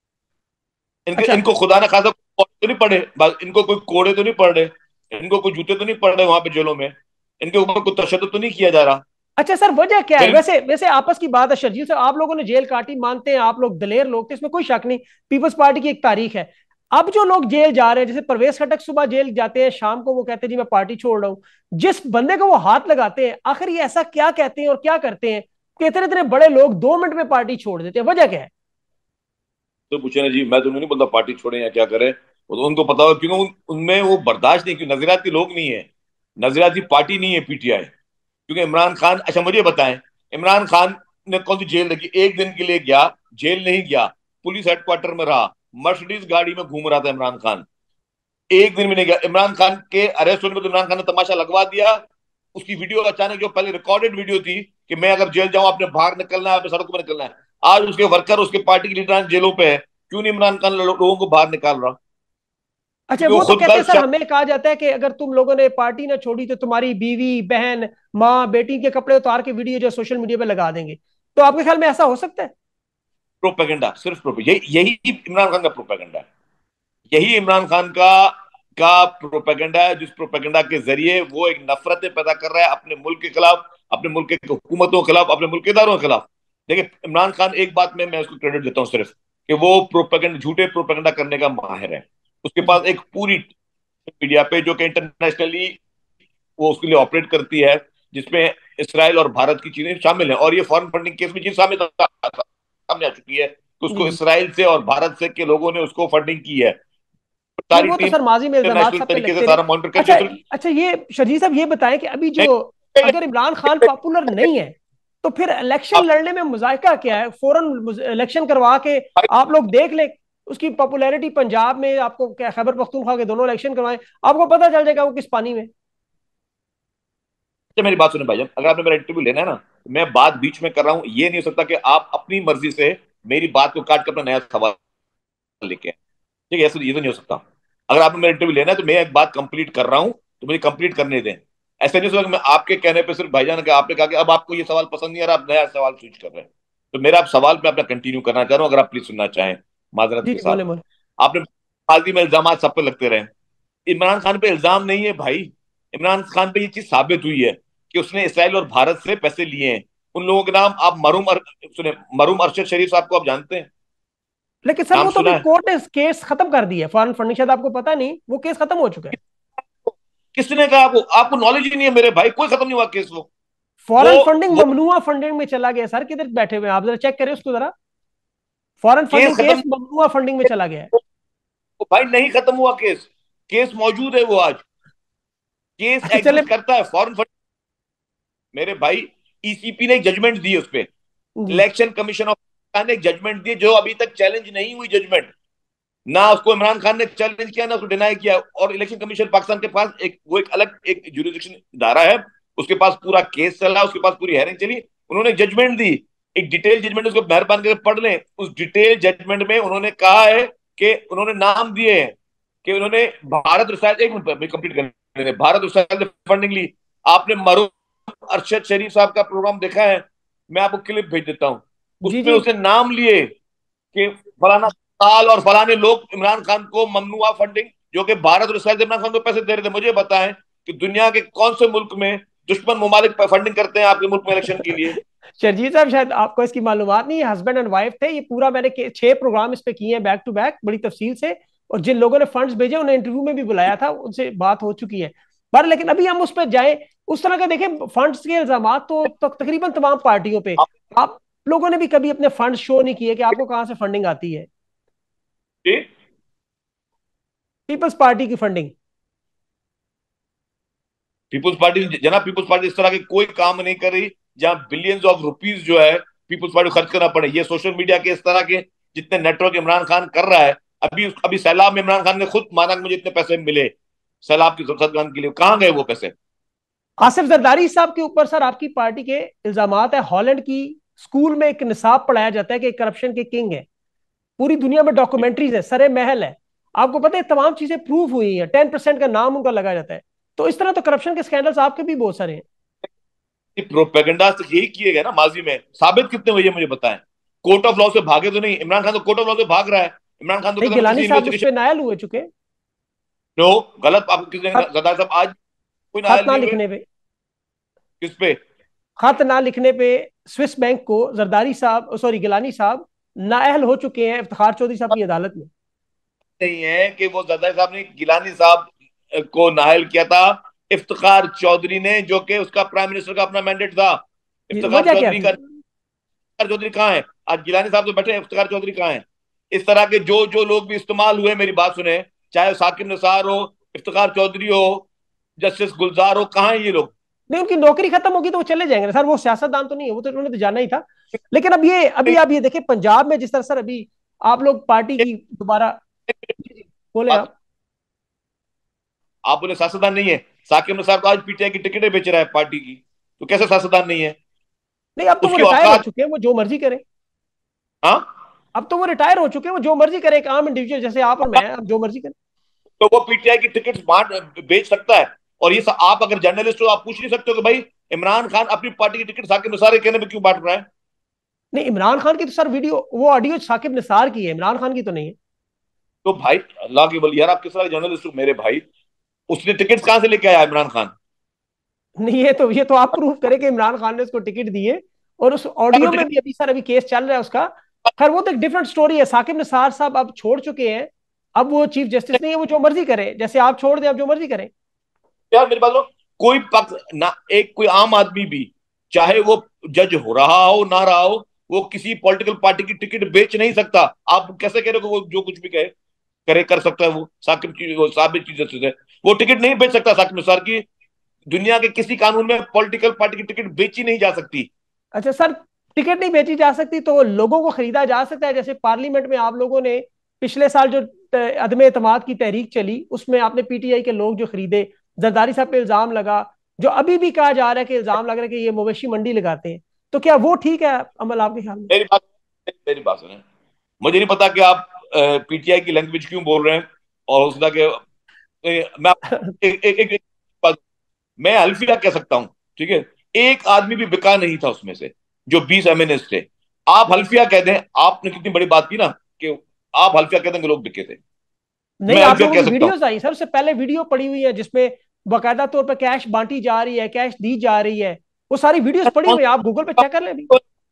इनके अच्छा। इनको खुदा ना खासा कोड़े तो नहीं पड़े, बस इनको कोई कोड़े तो नहीं पड़ रहे, इनको कोई जूते तो नहीं पड़ रहे वहां पे जेलों में, इनके ऊपर कोई तशद्दुद तो नहीं किया जा रहा। अच्छा सर, वजह क्या है? वैसे वैसे आपस की बात है शर्जील साहब, आप लोगों ने जेल काटी, मानते हैं, आप लोग दलेर लोग थे, इसमें कोई शक नहीं। पीपल्स पार्टी की एक तारीख है। अब जो लोग जेल जा रहे हैं, जैसे परवेज खटक सुबह जेल जाते हैं, शाम को वो कहते हैं जी मैं पार्टी छोड़ रहा हूं। जिस बंदे को वो हाथ लगाते हैं, आखिर ये ऐसा क्या कहते हैं और क्या करते हैं कि इतने इतने बड़े लोग दो मिनट में पार्टी छोड़ देते हैं? वजह क्या है? तो पूछे ना जी, मैं तो नहीं बोलता पार्टी छोड़े या क्या करें, वो तो उनको पता हो, क्योंकि उन, उनमें वो बर्दाश्त नहीं, क्योंकि नजरियाती लोग नहीं है, नजरियाती पार्टी नहीं है पीटीआई। क्योंकि इमरान खान, अच्छा मुझे बताएं, इमरान खान ने कौन सी जेल लगी? एक दिन के लिए गया, जेल नहीं गया, पुलिस हेडक्वार्टर में रहा, मर्सिडीज गाड़ी में घूम रहा था इमरान खान, एक दिन भी नहीं गया। इमरान खान के अरेस्ट होने में तो इमरान खान ने तमाशा लगवा दिया। उसकी वीडियो अचानक, जो पहले रिकॉर्डेड वीडियो थी कि मैं अगर जेल जाऊं आपने बाहर निकलना है, आपने सड़कों पर निकलना है, आज उसके वर्कर, उसके पार्टी के लीडर जेलों पे है। क्यों नहीं इमरान खान लो, लोगों को बाहर निकाल रहा? अच्छा, क्योंकि वो वो तो खुद कहते हैं गलत सर, शा... हमें कहा जाता है कि अगर तुम लोगों ने पार्टी ना छोड़ी तो तुम्हारी बीवी, बहन, माँ, बेटी के कपड़े उतार के वीडियो जो सोशल मीडिया पे लगा देंगे। तो आपके ख्याल में ऐसा हो सकता है? प्रोपेगेंडा, सिर्फ प्रोपे यही यही इमरान खान का प्रोपेगेंडा है। यही इमरान खान का का प्रोपेगेंडा है, जिस प्रोपेगेंडा के जरिए वो एक नफरतें पैदा कर रहा है अपने मुल्क के खिलाफ, अपने मुल्क की हुकूमतों के खिलाफ, अपने मुल्क के इदारों के खिलाफ। देखिए इमरान खान, एक बात में मैं उसको क्रेडिट देता हूँ सिर्फ, कि वो प्रोपेगेंडा, झूठे प्रोपेगेंडा करने का माहिर है। उसके जी। पास एक पूरी मीडिया पे, जो कि इंटरनेशनली वो उसके लिए ऑपरेट करती है, जिसमें इसराइल और भारत की चीजें शामिल है, और ये फॉरेन फंडिंग केस में चीज सामने सामने आ चुकी है कि जी उसको जी। इसराइल से और भारत से के लोगों ने उसको फंडिंग की है। नहीं, सारी वो तो टीम सर माजी में इल्जाम इंटरनेशनल सब पे तरीके से लगते रहे। सारा मॉनिटर करती अच्छा। है, तो अच्छा, ये शर्जील साहब ये बताएं कि अभी जो, अगर इमरान खान पॉपुलर नहीं है तो फिर इलेक्शन आप लड़ने में मुजाहिका क्या है? फौरन इलेक्शन करवा के आप लोग देख ले उसकी पॉपुलैरिटी। पंजाब में आपको क्या, खैबर पख्तूनख्वा के दोनों इलेक्शन करवाएं, आपको पता चल जाएगा वो किस पानी में। मेरी बात सुने भाईजान, अगर आपने मेरा इंटरव्यू लेना है ना, तो मैं बात बीच में कर रहा हूँ, ये नहीं हो सकता कि आप अपनी मर्जी से मेरी बात को काट कर अपना नया सवाल लेके आए। ठीक है, ऐसे ये तो नहीं हो सकता। अगर आपने मेरा इंटरव्यू लेना है तो मैं एक बात कंप्लीट कर रहा हूँ, तो मुझे कंप्लीट करने दें। ऐसा नहीं हो सकता कि मैं आपके कहने पे सिर्फ भाईजान का, आपने कहा कि अब आपको ये सवाल पसंद नहीं आ रहा, आप नया सवाल स्विच कर रहे हैं। तो मेरा आप सवाल मैं अपना कंटिन्यू करना चाह रहा हूँ, अगर आप प्लीज सुनना चाहें माजरत जी के जी, बोले साथ। बोले। आपने हाल ही में इल्जाम सब पे लगते रहे, इमरान खान पे इल्जाम नहीं है भाई। इमरान खान पे ये चीज साबित हुई है कि उसने इसराइल और भारत से पैसे लिए हैं। उन लोगों के नाम आप मरूम अर, सुने, मरूम अरशद शरीफ साहब को आप जानते हैं? लेकिन सर नाम वो तो सुना अभी है? कोर्ट ने केस खत्म कर दिया है, फॉरेन फंडिंग, शायद आपको पता नहीं, वो केस खत्म हो चुका है। किसने कहा आपको? आपको नॉलेज ही नहीं है मेरे भाई, कोई खत्म नहीं हुआ केस। वो वो फॉरेन फंडिंग वो ममनुआ फंडिंग में चला गया सर, किधर बैठे हुए हैं आप? जरा चेक करें उसको जरा। फॉरेन केस फंडिंग खत्म, केस ममनुआ फंडिंग में चला गया है। वो भाई नहीं खत्म हुआ केस। केस मौजूद है वो आज, केस अच्छा चले। एग्जिस्ट करता है फॉरेन फंड। मेरे भाई, ईसीपी ने एक जजमेंट दी उस पर, जी। इलेक्शन कमीशन ऑफ ने एक जजमेंट दी, जो अभी तक चैलेंज नहीं हुई जजमेंट। ना उसको इमरान खान ने चैलेंज किया, ना उसको डिनाई किया। और इलेक्शन कमीशन पाकिस्तान के पास एक, वो एक अलग एक जुरिडिक्शन धारा है, उसके पास पूरा केस चला, उसके पास पूरी हेयरिंग चली, उन्होंने जजमेंट दी, एक डिटेल जजमेंट, उसको मेहरबान करके पढ़ लें। उस डिटेल जजमेंट में उन्होंने कहा है कि उन्होंने नाम दिए हैं कि उन्होंने भारत रिसाइल, एक मिनट कंप्लीट करने दें, भारत रिसाइल फंडिंग ली। आपने मरूम अरशद शरीफ साहब का प्रोग्राम देखा है? मैं आपको क्लिप भेज देता हूं, जी उसमें जी। उसने नाम लिए कि फलाना साल और फलाने लोग इमरान खान को ममनुआ फंडिंग, जो कि भारत और इसराइल इमरान खान को पैसे दे रहे थे। मुझे बताएं कि दुनिया के कौन से मुल्क में दुश्मन ममालिक फंडिंग करते हैं आपके मुल्क में इलेक्शन के लिए? शर्जील साहब, शायद आपको इसकी मालूमात नहीं है, हस्बैंड एंड वाइफ थे ये। पूरा मैंने के- छह प्रोग्राम इस पे किए हैं बैक टू बैक, बड़ी तफसील से। और जिन लोगों ने फंड्स भेजे उन्हें इंटरव्यू में भी बुलाया था, उनसे बात हो चुकी है। पर लेकिन अभी हम उस पर जाए, उस तरह के देखें फंड्स के इल्जाम तो, तो तकरीबन तमाम पार्टियों पे। आप आप लोगों ने भी कभी अपने फंड शो नहीं किए कि आपको कहां से फंडिंग आती है? पीपल्स पार्टी की फंडिंग। पीपुल्स पार्टी, जनाब पीपुल्स पार्टी इस तरह के कोई काम नहीं कर रही जहां बिलियंस ऑफ रुपीज जो है पीपुल्स पार्टी को खर्च करना पड़े। ये सोशल मीडिया के इस तरह के जितने नेटवर्क इमरान खान कर रहा है, अभी अभी सैलाब में इमरान खान ने खुद माना कि मुझे इतने पैसे मिले सैलाब की सदगान के लिए, कहां गए वो पैसे? आसिफ जरदारी साहब के ऊपर सर आपकी पार्टी के इल्जाम है। हॉलैंड की स्कूल में एक निसाब पढ़ाया जाता है कि करप्शन के किंग है। पूरी दुनिया में डॉक्यूमेंट्रीज है, सरे महल है। आपको पता है तमाम चीजें प्रूव हुई हैं, टेन परसेंट का नाम उनका लगाया जाता है। तो इस तरह तो करप्शन के स्कैंडल्स आपके भी बहुत सारे हैं। प्रोपेगेंडा तो यही किए गए ना माजी में, साबित कितने हुए मुझे बताएं। कोर्ट ऑफ लॉ से भागे तो नहीं, इमरान खान तो कोर्ट ऑफ लॉ से भाग रहा है। इमरान खान तो नहीं, कहता है मैं गिलानी किसी साहब उस इन्वेस्टिगेशन, पर नायल हुए चुके। नो, गलत। आप किसी खत गद्दार साहब आज कोई खत नायल ना नहीं हुए? लिखने पे। किस पे? खत ना लिखने पे स्विस बैंक को जरदारी साहब, सॉरी गिलानी साहब नाअहल हो चुके हैं इफ्तिखार चौधरी साहब की अदालत में। नहीं है कि वो जरदारी साहब ने गिलानी साहब को नाअहल किया था, इफ्तिखार चौधरी ने, जो कि उसका प्राइम मिनिस्टर का अपना मैंडेट था। जी, इफ्तिखार वजह क्या चौधरी थी? का, इफ्तिखार चौधरी कहाँ है आज? गिलानी साहब तो बैठे हैं, इफ्तिखार चौधरी कहाँ है? इस तरह के जो जो लोग भी इस्तेमाल हुए, मेरी बात सुने, चाहे साकिब निसार हो, इफ्तिखार चौधरी हो, जस्टिस गुलजार हो, कहाँ है ये लोग? नहीं, उनकी नौकरी खत्म होगी तो वो चले जाएंगे सर, वो सियासतदान तो नहीं है, वो तो उन्होंने तो जाना ही था। लेकिन अब ये अभी आप ये देखिए पंजाब में जिस तरह सर अभी आप लोग पार्टी की दोबारा, बोले बात, आप। आप बोले सियासतदान नहीं है? साकिब निसार तो आज पीटीआई की टिकटें बेच रहा है पार्टी की, तो कैसे सियासतदान नहीं है? नहीं, अब तो वो उसकी रिटायर हो औकात। चुके हैं, वो जो मर्जी करें। हाँ, अब तो वो रिटायर हो चुके हैं, वो जो मर्जी करें, एक आम इंडिविजुअल जैसे आप और मैं, अब जो मर्जी करें। तो वो पीटीआई की टिकट बांट बेच सकता है। और ये सब आप अगर जर्नलिस्ट हो, आप पूछ नहीं सकते हो कि भाई इमरान खान अपनी पार्टी की टिकट साकिब निसार के कहने में क्यों बांट रहा है? नहीं, इमरान खान की तो सर वीडियो, वो ऑडियो साकिब निसार की है, इमरान खान की तो नहीं है। तो भाई अल्लाह की बली यार, आप किस तरह जर्नलिस्ट हो मेरे भाई? उसने टिकट कहां से लेके आया इमरान खान? नहीं, ये तो ये तो आप प्रूफ करें कि इमरान खान ने उसको टिकट दिए। और उस ऑडियो में टिकट, भी अभी सर अभी केस चल रहा है उसका। खैर वो तो एक डिफरेंट स्टोरी है, साकिब निसार साहब अब छोड़ चुके हैं। अब वो चीफ जस्टिस नहीं है, वो जो मर्जी करें, जैसे आप छोड़ दें, अब जो मर्जी करें। यार मेरी बात सुनो, कोई पक्ष ना, एक कोई आम आदमी भी, चाहे वो जज हो रहा हो ना रहा हो, वो किसी पॉलिटिकल पार्टी की टिकट बेच नहीं सकता। आप कैसे कह रहे हो कि वो जो कुछ भी कहे करे कर सकता है? वो साकिब की, वो साबित की जस्टिस है, वो टिकट नहीं बेच सकता साकिब निसार की। दुनिया के किसी कानून में पॉलिटिकल पार्टी की टिकट बेची नहीं जा सकती। अच्छा सर, टिकट नहीं बेची जा सकती तो लोगों को खरीदा जा सकता है, जैसे पार्लियामेंट में आप लोगों ने पिछले साल जो अदम एतमाद की तहरीक चली, उसमें आपने पीटीआई के लोग जो खरीदे, जरदारी साहब पे इल्जाम लगा, जो अभी भी कहा जा रहा है कि इल्जाम लग रहा है कि ये मवेशी मंडी लगाते हैं, तो क्या वो ठीक है अमल आपके ख्याल में? मेरी बात मेरी बात सुने, मुझे नहीं पता कि आप पीटीआई की लैंग्वेज क्यों बोल रहे हैं। और उसका के ए, मैं आपको एक, एक, एक, एक बात, मैं अल्फिया कह सकता हूं, ठीक है? एक आदमी भी बिका नहीं था उसमें से, जो बीस एमएनएस थे। आप हल्फिया कह दें, आपने कितनी बड़ी बात की ना, कि आप हल्फिया कह दें कि लोग बिके थे। नहीं, मैं आप हल्फिया लोगों कह की सकता हूं। वीडियोस आई सर, उससे पहले वीडियो पड़ी हुई है जिसमें बाकायदा तौर पर कैश बांटी जा रही है, कैश दी जा रही है, वो सारी वीडियोस पड़ी हुई है, आप गूगल पे चेक कर लें अभी।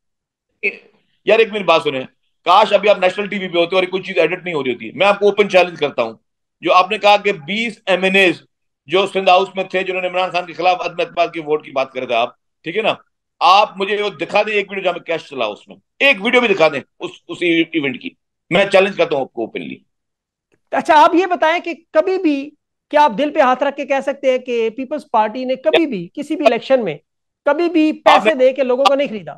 यार एक मिनट बात सुने, काश अभी आप नेशनल टीवी पे होते और कोई चीज एडिट नहीं हो रही होती। मैं आपको ओपन चैलेंज करता हूं, जो आपने कहा कि बीस एमएनएस जो सिंध हाउस में थे, जिन्होंने इमरान खान के खिलाफ अदम एतमाद की वोट की बात कर रहे थे आप, ठीक है ना? आप मुझे वो दिखा दें एक वीडियो जहां पे कैश चला, उसमें एक वीडियो भी दिखा दें उस उसी इवेंट की। मैं चैलेंज करता हूं आपको ओपनली। अच्छा, आप ये बताएं कि कभी भी, क्या आप दिल पे हाथ रख के कह सकते हैं कि पीपल्स पार्टी ने कभी भी किसी भी इलेक्शन में कभी भी आपने पैसे दे के लोगों को नहीं खरीदा?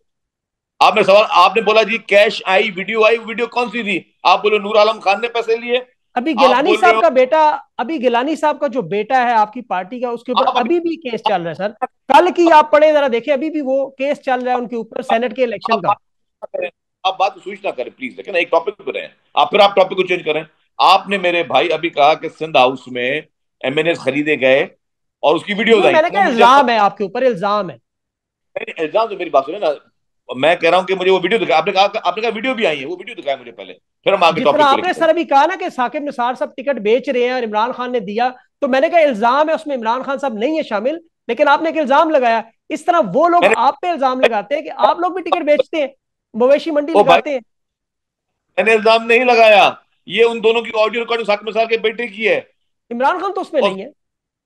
आपने सवाल आपने बोला जी कैश आई, वीडियो आई, वीडियो कौन सी थी? आप बोले नूर आलम खान ने पैसे लिए। अभी आप गिलानी बोल रहे साहब हो, का बेटा, अभी गिलानी साहब का जो बेटा है आपकी पार्टी का, उसके ऊपर आप अभी अभी भी केस चल रहा है सर। कल की आप पढ़े जरा देखें, अभी भी वो केस चल रहा है उनके ऊपर सेनेट के इलेक्शन आप का। बात करें, आप बात को स्विच ना करें प्लीज, लेकिन एक टॉपिक पे रहें। आप फिर आप टॉपिक को चेंज करें। आपने मेरे भाई अभी कहा कि सिंध हाउस में एमएनएस खरीदे गए और उसकी वीडियोज नहीं, आई। मैंने मैं कहा मुझे इल्जाम है आपके ऊपर, इल्जाम है। एग्जाम, तो मेरी बात सुने ना, मैं कह रहा हूं कि मुझे वो वीडियो दिखा। आपने कहा आपने कहा वीडियो भी आई है, वो वीडियो दिखाया मुझे पहले, फिर हम आगे जिस तरह टॉपिक पे लेके आपने सर चलते अभी कहा ना कि साकिब निसार साहब टिकट बेच रहे हैं और इमरान खान ने दिया, तो मैंने कहा इल्जाम है, उसमें इमरान खान साहब नहीं है शामिल। लेकिन आपने एक इल्जाम लगाया, इस तरह वो लोग मैंने आप पे इल्जाम लगाते हैं कि आप लोग भी टिकट बेचते हैं, मवेशी मंडी ओ भाई, लगाते हैं। मैंने इल्जाम नहीं लगाया। ये उन दोनों की ऑडियो रिकॉर्डिंग साकिब निसार के बेटे की है। इमरान खान तो उसमें और नहीं है।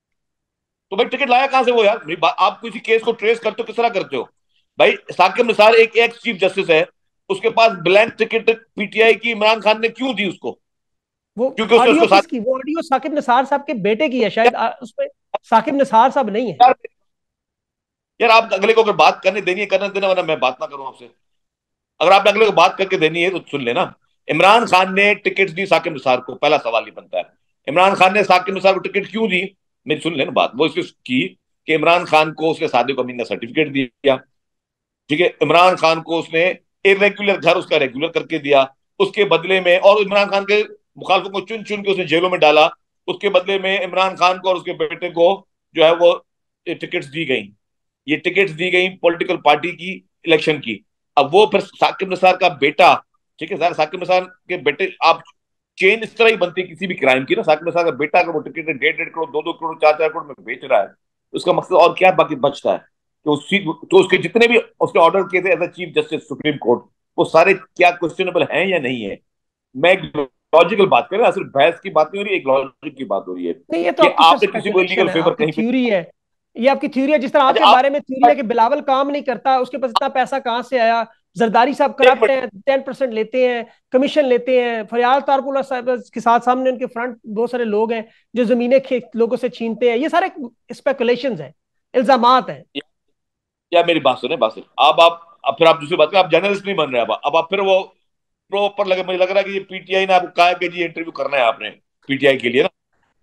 तो भाई टिकट लाया कहां से वो? यार मेरी बात, आप किसी केस को ट्रेस करते हो किस तरह करते हो? भाई साकिब निसार एक एक्स चीफ जस्टिस है, उसके पास ब्लैंक टिकट पीटीआई की इमरान खान ने क्यों दी उसको? वो क्योंकि उसने ऑडियो उसको साथ। किसकी, वो ऑडियो साकिब निसार साहब के बेटे की है शायद, आ, उसमें साकिब निसार साहब नहीं है। यार, यार आप अगले को अगर बात करने देनी है करने देना, वरना मैं बात ना करूं आपसे। अगर आपने अगले को बात करके देनी है तो सुन लेना। इमरान खान ने टिकट दी साकिब निसार को, पहला सवाल ये बनता है, इमरान खान ने साकिब निसार को टिकट क्यों दी? मेरी सुन लेना बात, वो इसलिए की कि इमरान खान को उसके शादी कमीन का सर्टिफिकेट दिया, ठीक है? इमरान खान को उसने इरेगुलर घर उसका रेगुलर करके दिया, उसके बदले में, और इमरान खान के मुखालफों को चुन चुन के उसने जेलों में डाला। उसके बदले में इमरान खान को और उसके बेटे को जो है वो टिकट्स दी गई। ये टिकट्स दी गई पॉलिटिकल पार्टी की, इलेक्शन की। अब वो फिर साकिब निसार का बेटा, ठीक है सर, साकिब निसार के बेटे, आप चेन इस तरह ही बनती है किसी भी क्राइम की ना। साकिब निसार का बेटा अगर वो टिकट डेढ़ डेढ़ करोड़, दो दो करोड़, चार चार करोड़ में बेच रहा है, उसका मकसद और क्या बाकी बचता है? कि उस सीट तो उसके जितने भी उसने ऑर्डर किए थे as a chief justice supreme court, वो सारे क्या क्वेश्चनेबल हैं या नहीं है। मैं एक लॉजिकल बात कर रहा हूं, सिर्फ बहस की बात नहीं हो रही, एक लॉजिक की बात हो रही है नहीं, ये तो कि आपकी सर आपने किसी को स्पेकुलेशन लीगल है, फेवर आपकी कहीं पे। थ्योरी है। ये आपकी थ्योरी है, जिस तरह अच्छा आपके आप बारे में थ्योरी है कि बिलावल काम नहीं करता, उसके पास इतना पैसा कहाँ से आया, जरदारी साहब एक करप्ट मिनट, हैं, टेन परसेंट लेते हैं, कमीशन लेते हैं, फरियाद तारकुल्ला साहब के साथ सामने उनके फ्रंट बहुत सारे लोग हैं जो जमीनें लोगों से छीनते हैं। ये सारे स्पेकुलेशन है, इल्जामात है। या, या मेरी बात सुने, बात सुने। अब आप अब फिर आप दूसरी बात करें, आप जर्नलिस्ट नहीं बन रहे। अब अब आप फिर वो प्रॉपर लगे, मुझे लग रहा है कि ये पीटीआई ने आपको कहा है कि जी इंटरव्यू करना है आपने पीटीआई के लिए ना।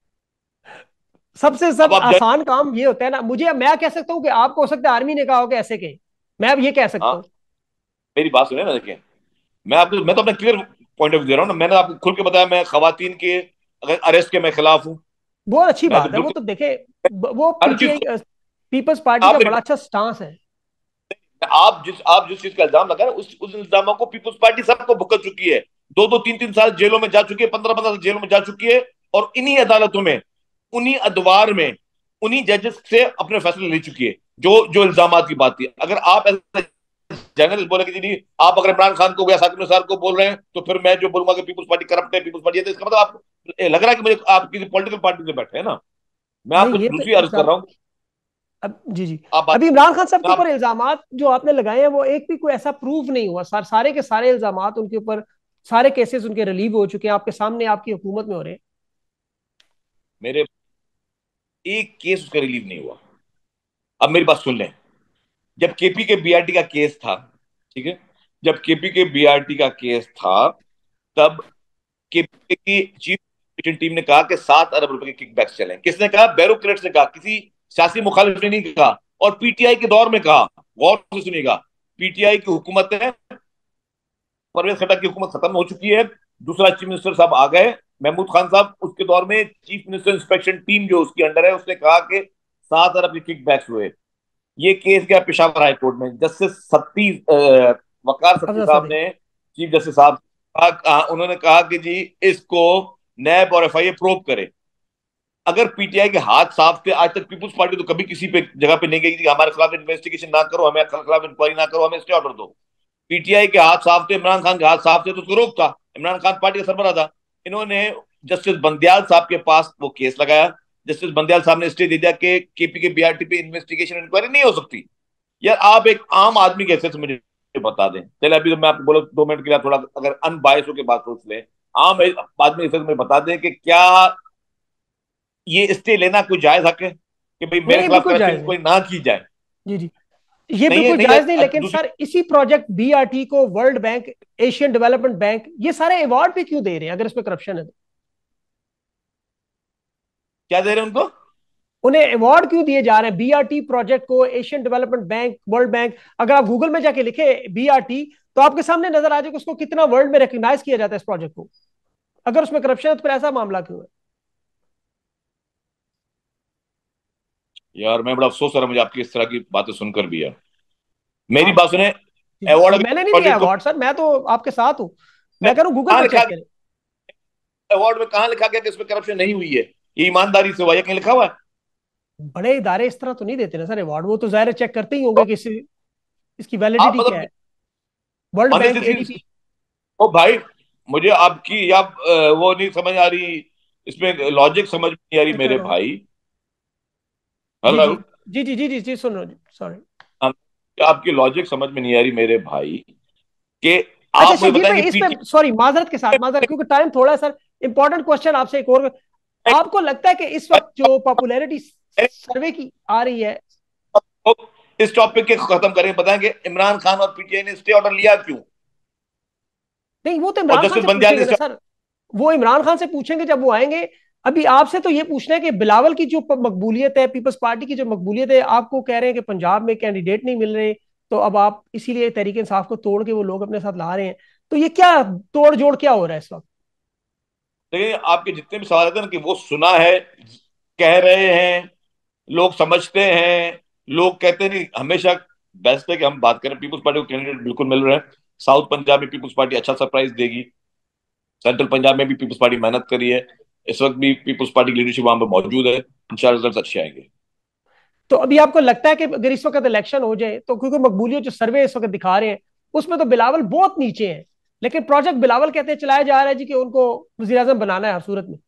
सबसे अब सब आप जन, आसान काम ये होता है ना, मुझे मैं कह सकता हूँ कि आपको हो सकता है आर्मी ने कहा हो कि ऐसे के, मैं अब ये कह सकता हाँ हूँ। मेरी बात सुने ना, देखिए मैं आपको मैं तो अपना क्लियर पॉइंट ऑफ व्यू दे रहा हूँ ना। मैंने आपको खुल के बताया मैं खवातीन के अगर अरेस्ट के मैं खिलाफ हूँ। बहुत अच्छी मैं तो बात है, वो बिल्कुल तो देखे, वो हर चीज पीटीआई को, पीपल्स पार्टी आप का मेरी बड़ा अच्छा स्टांस है। आप जिस आप जिस चीज का इल्जाम लगा रहे हैं, उस उस इल्जामों को पीपुल्स पार्टी सबको भुगत चुकी है। दो दो तीन तीन साल जेलों में जा चुकी है, पंद्रह पंद्रह साल जेलों में जा चुकी है, और इन्हीं अदालतों में, उन्हीं अदवार में, उन्हीं जजेस से अपने फैसले ले चुकी है जो जो इल्जाम की बात थी। अगर आप ऐसे जर्नलिस्ट बोले कि जी नहीं, आप अगर इमरान खान को या साकिब निसार को बोल रहे हैं तो फिर मैं जो बोलूंगा कि पीपुल्स पार्टी करप्ट है, पीपुल्स पार्टी है, तो इसका मतलब आप ए, लग रहा है कि मुझे आप किसी पॉलिटिकल पार्टी से बैठे हैं ना। मैं नहीं, आपको ये तो दूसरी अर्ज कर इल्जाम। रहा हूँ। अब जी जी, आप बात अभी इमरान खान साहब के आप ऊपर इल्जामात जो आपने लगाए हैं वो एक भी कोई ऐसा प्रूव नहीं हुआ, सार, सारे के सारे इल्जामात उनके ऊपर, सारे केसेस उनके रिलीव हो चुके हैं, आपके सामने आपकी हुकूमत में हो रहे हैं। मेरे एक केस उसका रिलीव नहीं हुआ। अब मेरी बात सुन लें, जब केपी के बीआरटी का केस था, ठीक है, जब केपी के बीआरटी का केस था, तब केपी की चीफ टीम ने कहा कि सात अरब रुपए के किकबैक्स चले। किसने कहा? ब्यूरोक्रेट्स ने कहा, किसी सियासी मुखालिफ ने नहीं कहा। और पीटीआई के दौर में कहा, गौर से सुनिएगा, पीटीआई की हुकूमत है, परवेज खट्टर की हुकूमत खत्म हो चुकी है, दूसरा चीफ मिनिस्टर साहब आ गए, महमूद खान साहब, उसके दौर में चीफ मिनिस्टर इंस्पेक्शन टीम जो उसके अंडर है, उसने कहा कि सात अरब के किकबैक्स हुए। ये केस गया पेशावर हाई कोर्ट में, जस्टिस सत्ती अ, वकार सत्ती अफजल साहब सदी। ने, चीफ जस्टिस साहब, कहा- कहा- उन्होंने कहा कि जी इसको नैब और एफआईए प्रोब करे। अगर पीटीआई के हाथ साफ थे, आज तक पीपुल्स पार्टी तो कभी किसी पे जगह पे नहीं गई कि हमारे खिलाफ इन्वेस्टिगेशन ना करो, हमें खिलाफ इंक्वायरी ना करो, हमें स्टे ऑर्डर दो। पीटीआई के हाथ साफ थे, इमरान खान के हाथ साफ थे, तो उसको रोक था। इमरान खान पार्टी का सरबराह था। इन्होंने जस्टिस बंदयाल साहब के पास वो केस लगाया, जस्टिस बंदयाल साहब ने स्टे दे दिया कि केपी के बीआरटी पे इन्वेस्टिगेशन इंक्वायरी नहीं हो सकती। यार आप एक आम आदमी कैसे मुझे बता दें, चले अभी तो मैं आपको बोलो दो मिनट के लिए, थोड़ा अगर अनबायस होकर बात सोच ले, आम आदमी कैसे मुझे बता दें कि क्या ये स्टे लेना कोई जायज हक है कि भाई मेरे नहीं, खिलाफ बिल्कुल करप्शन जायज है। इंक्वायरी ना की जाए? जी जी, ये नहीं है, बिल्कुल नहीं है। जायज नहीं, लेकिन दूसरी, सर इसी प्रोजेक्ट बीआरटी को World Bank, Asian Development Bank, ये सारे अवार्ड भी क्यों दे रहे हैं अगर इसमें करप्शन है तो? क्या दे रहे हैं उनको? उन्हें अवार्ड क्यों दिए जा रहे हैं बीआरटी प्रोजेक्ट को, Asian Development Bank, World Bank? अगर आप गूगल में जाके लिखे बीआरटी तो आपके सामने नजर आ जाएगा उसको कितना वर्ल्ड में रिकॉग्नाइज किया जाता है इस प्रोजेक्ट को। अगर उसमें करप्शन है तो फिर ऐसा मामला क्यों है? यार मैं बड़ा अफसोस हो रहा है मुझे आपकी इस तरह की बातें सुनकर भी यार। मेरी आप, बात सुने, जी, अवार्ड मैंने नहीं दिया प्रोजेक्ट को अवार्ड सर, मैं तो आपके साथ हूं, मैं कह रहा हूं गूगल कहां पे लिखा चेक करें। गया? अवार्ड में कहां लिखा गया कि इसमें करप्शन नहीं हुई है? ये ईमानदारी से हुआ है, कहीं लिखा हुआ है? बड़े इदारे इस तरह तो नहीं देते ना सर अवार्ड, वो तो जाहिर चेक करते ही होंगे कि इस, इसकी आप वैलिडिटी क्या मतलब है। World Bank, unnecessary. एडीबी। ओ भाई, मुझे आपकी या अ, वो नहीं समझ आ रही, इसमें लॉजिक समझ नहीं आ रही चेक कर मेरे रहा हूं। भाई। जी हेलो। जी जी जी जी जी जी, सुन रहा हूँ, सॉरी। हम- आपकी लॉजिक समझ में नहीं आ रही मेरे भाई कि अच्छा आप मुझे शर्जील भाई, बताएंगे इस पे पीटी। सॉरी, माजरत के साथ माजरत, क्योंकि टाइम थोड़ा है सर। इंपॉर्टेंट क्वेश्चन आपसे एक और, आपको लगता है कि इस वक्त जो पॉपुलैरिटी सर्वे की आ रही है? इस टॉपिक के खत्म करें, बताएंगे इमरान खान और पीटीआई ने स्टे ऑर्डर लिया क्यों? नहीं, वो तो और इमरान खान जस्टिस से बंदयाल ने पूछेंगे ना stay- सर, वो इमरान खान से पूछेंगे जब वो आएंगे। अभी आपसे तो ये पूछना है कि बिलावल की जो मकबूलियत है, पीपल्स पार्टी की जो मकबूलियत है, आपको कह रहे हैं कि पंजाब में कैंडिडेट नहीं मिल रहे, तो अब आप इसीलिए तहरीक इंसाफ को तोड़ के वो लोग अपने साथ ला रहे हैं। तो ये क्या तोड़ जोड़ क्या हो रहा है इस वक्त? देखिए आपके जितने भी सवाल आते हैं ना कि वो सुना है, कह रहे हैं, लोग समझते हैं, लोग कहते हैं, नहीं हमेशा बेस्ट है कि हम बात करें। पीपुल्स पार्टी को कैंडिडेट बिल्कुल मिल रहे हैं। साउथ पंजाब में पीपुल्स पार्टी अच्छा सरप्राइज देगी, सेंट्रल पंजाब में भी पीपुल्स पार्टी मेहनत करी है, इस वक्त भी पीपुल्स पार्टी की लीडरशिप वहां पर मौजूद है। इंशाल्लाह रिजल्ट अच्छे आएंगे। तो अभी आपको लगता है कि अगर इस वक्त इलेक्शन हो जाए तो, क्योंकि मकबूलियत जो सर्वे इस वक्त दिखा रहे हैं उसमें तो बिलावल बहुत नीचे हैं, लेकिन प्रोजेक्ट बिलावल कहते हैं चलाया जा रहा है जी कि उनको वजीर आजम बनाना है हर सूरत में।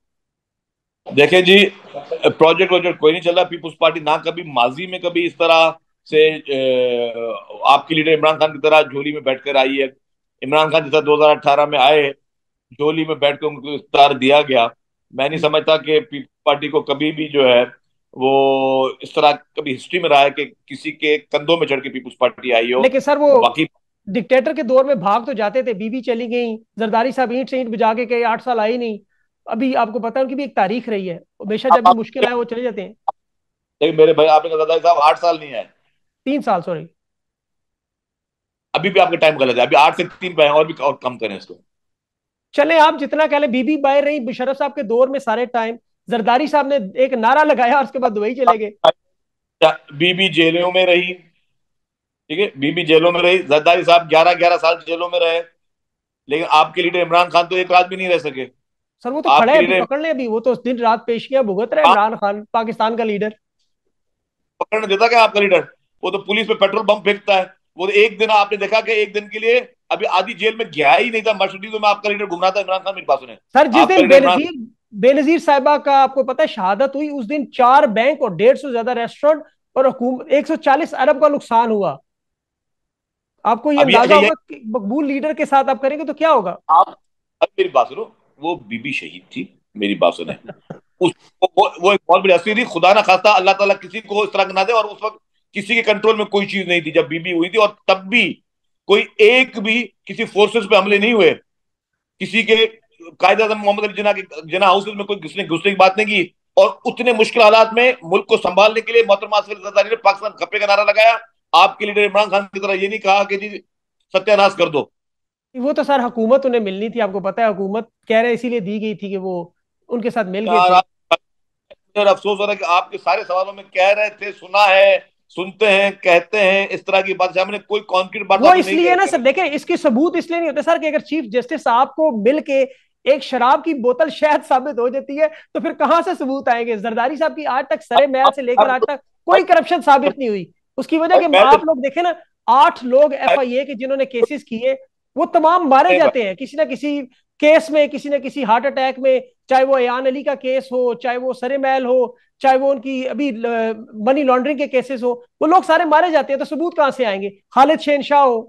देखें जी, प्रोजेक्ट वोजेक्ट कोई नहीं चल रहा। पीपुल्स पार्टी ना कभी माजी में कभी इस तरह से ए, आपकी लीडर इमरान खान की तरह झोली में बैठकर आई है। इमरान खान जैसा दो हज़ार अठारह में आए, झोली में बैठ कर उनको इफ्तार दिया गया। मैं नहीं समझता कि पीपल्स पार्टी को कभी भी जो है वो इस तरह कभी हिस्ट्री में रहा है कि किसी के कंधों में चढ़ के पीपल्स पार्टी आई हो। लेकिन सर वो बाकी डिक्टेटर के दौर में भाग तो जाते थे, बीबी चली गई, जरदारी साहब ईंट से ईंट बजा के गए, आठ साल आई नहीं। अभी आपको पता है उनकी भी एक तारीख रही है, हमेशा जब अब भी आप मुश्किल आए वो चले जाते हैं। लेकिन मेरे भाई आपने कहा साहब आठ साल नहीं है, तीन साल, सॉरी। अभी भी आपका टाइम गलत है। अभी आठ से तीन पे है, और भी और कम करें इसको। चले आप जितना कह लें, बीबी बाहर रही मुशर्रफ साहब के दौर में सारे टाइम, जरदारी साहब ने एक नारा लगाया और उसके बाद दुबई चले गए। बीबी जेलों में रही, ठीक है, बीबी जेलों में रही, जरदारी साहब ग्यारह ग्यारह साल जेलों में रहे, लेकिन आपके लीडर इमरान खान तो एक रात भी नहीं रह सके। सर वो तो खड़ा है, आपके अभी लीडर पकड़ ले, अभी वो तो दिन रात पेशियां भुगत रहा है, इमरान खान पाकिस्तान का लीडर। पकड़ने देता क्या आपका लीडर? वो तो पुलिस पे पेट्रोल बम फेंकता है। वो तो एक दिन आपने देखा कि एक दिन के लिए अभी आधी जेल में गया ही नहीं था, मर्सिडीज में आपका लीडर घूम रहा था। इमरान खान मेरी बात सुने, सर जिस आपका दिन लीडर इमरान बेनजीर बेनजीर साहिबा का आपको पता है शहादत हुई, उस दिन चार बैंक और डेढ़ सौ ज्यादा रेस्टोरेंट और हुकूमत एक सौ चालीस अरब का नुकसान हुआ। आपको ये अब ये, अंदाजा ये, ये होगा कि मकबूल लीडर के साथ आप करेंगे तो क्या होगा। आप अब मेरी बात सुनो, वो बीबी शहीद थी, मेरी बात सुने। उस वो, वो, वो एक बहुत बड़ी हस्ती थी। खुदा ना खास्ता अल्लाह ताला किसी को इस तरह ना दे। और उस वक्त किसी के कंट्रोल में कोई चीज नहीं थी जब बीबी हुई थी, और तब भी कोई एक भी किसी फोर्सेस पे हमले नहीं हुए। किसी के कायदे आजम मोहम्मद अली जिन्ना के जिन्ना हाउसेज में कोई घुसने घुसने की बात नहीं की। और उतने मुश्किल हालात में मुल्क को संभालने के लिए मोहतरमा आसिफ जरदारी ने पाकिस्तान खपे का नारा लगाया। आपके लीडर इमरान खान की तरह ये नहीं कहा कि जी सत्यानाश कर दो। वो तो सर हुकूमत उन्हें मिलनी थी, आपको पता है हुकूमत कह रहे इसीलिए दी गई थी कि वो उनके साथ मिल गए यार थे। आप, मुझे अफसोस हो रहा है कि आपके सारे सवालों में कह रहे थे, सुना है, सुनते हैं, कहते हैं, इस तरह की बात हमने कोई कॉन्क्रीट बात वो आपने नहीं इसलिए ना कह सर, रहे। देखें इसके सबूत इसलिए नहीं होते सर कि अगर चीफ जस्टिस साहब को मिल के एक शराब की बोतल शहद साबित हो जाती है तो फिर कहां से सबूत आएंगे। जरदारी साहब की आज तक सरे महल से लेकर आज तक कोई करप्शन साबित नहीं हुई। उसकी वजह कि मैं तो आप लोग देखें ना, आठ लोग एफ आई ए के जिन्होंने केसेस किए वो तमाम मारे जाते हैं किसी ना किसी केस में, किसी ना किसी हार्ट अटैक में, चाहे वो अयान अली का केस हो, चाहे वो सरे महल हो, चाहे वो उनकी अभी मनी लॉन्ड्रिंग के केसेस हो, वो लोग सारे मारे जाते हैं। तो सबूत कहां से आएंगे। खालिद शहनशाह हो।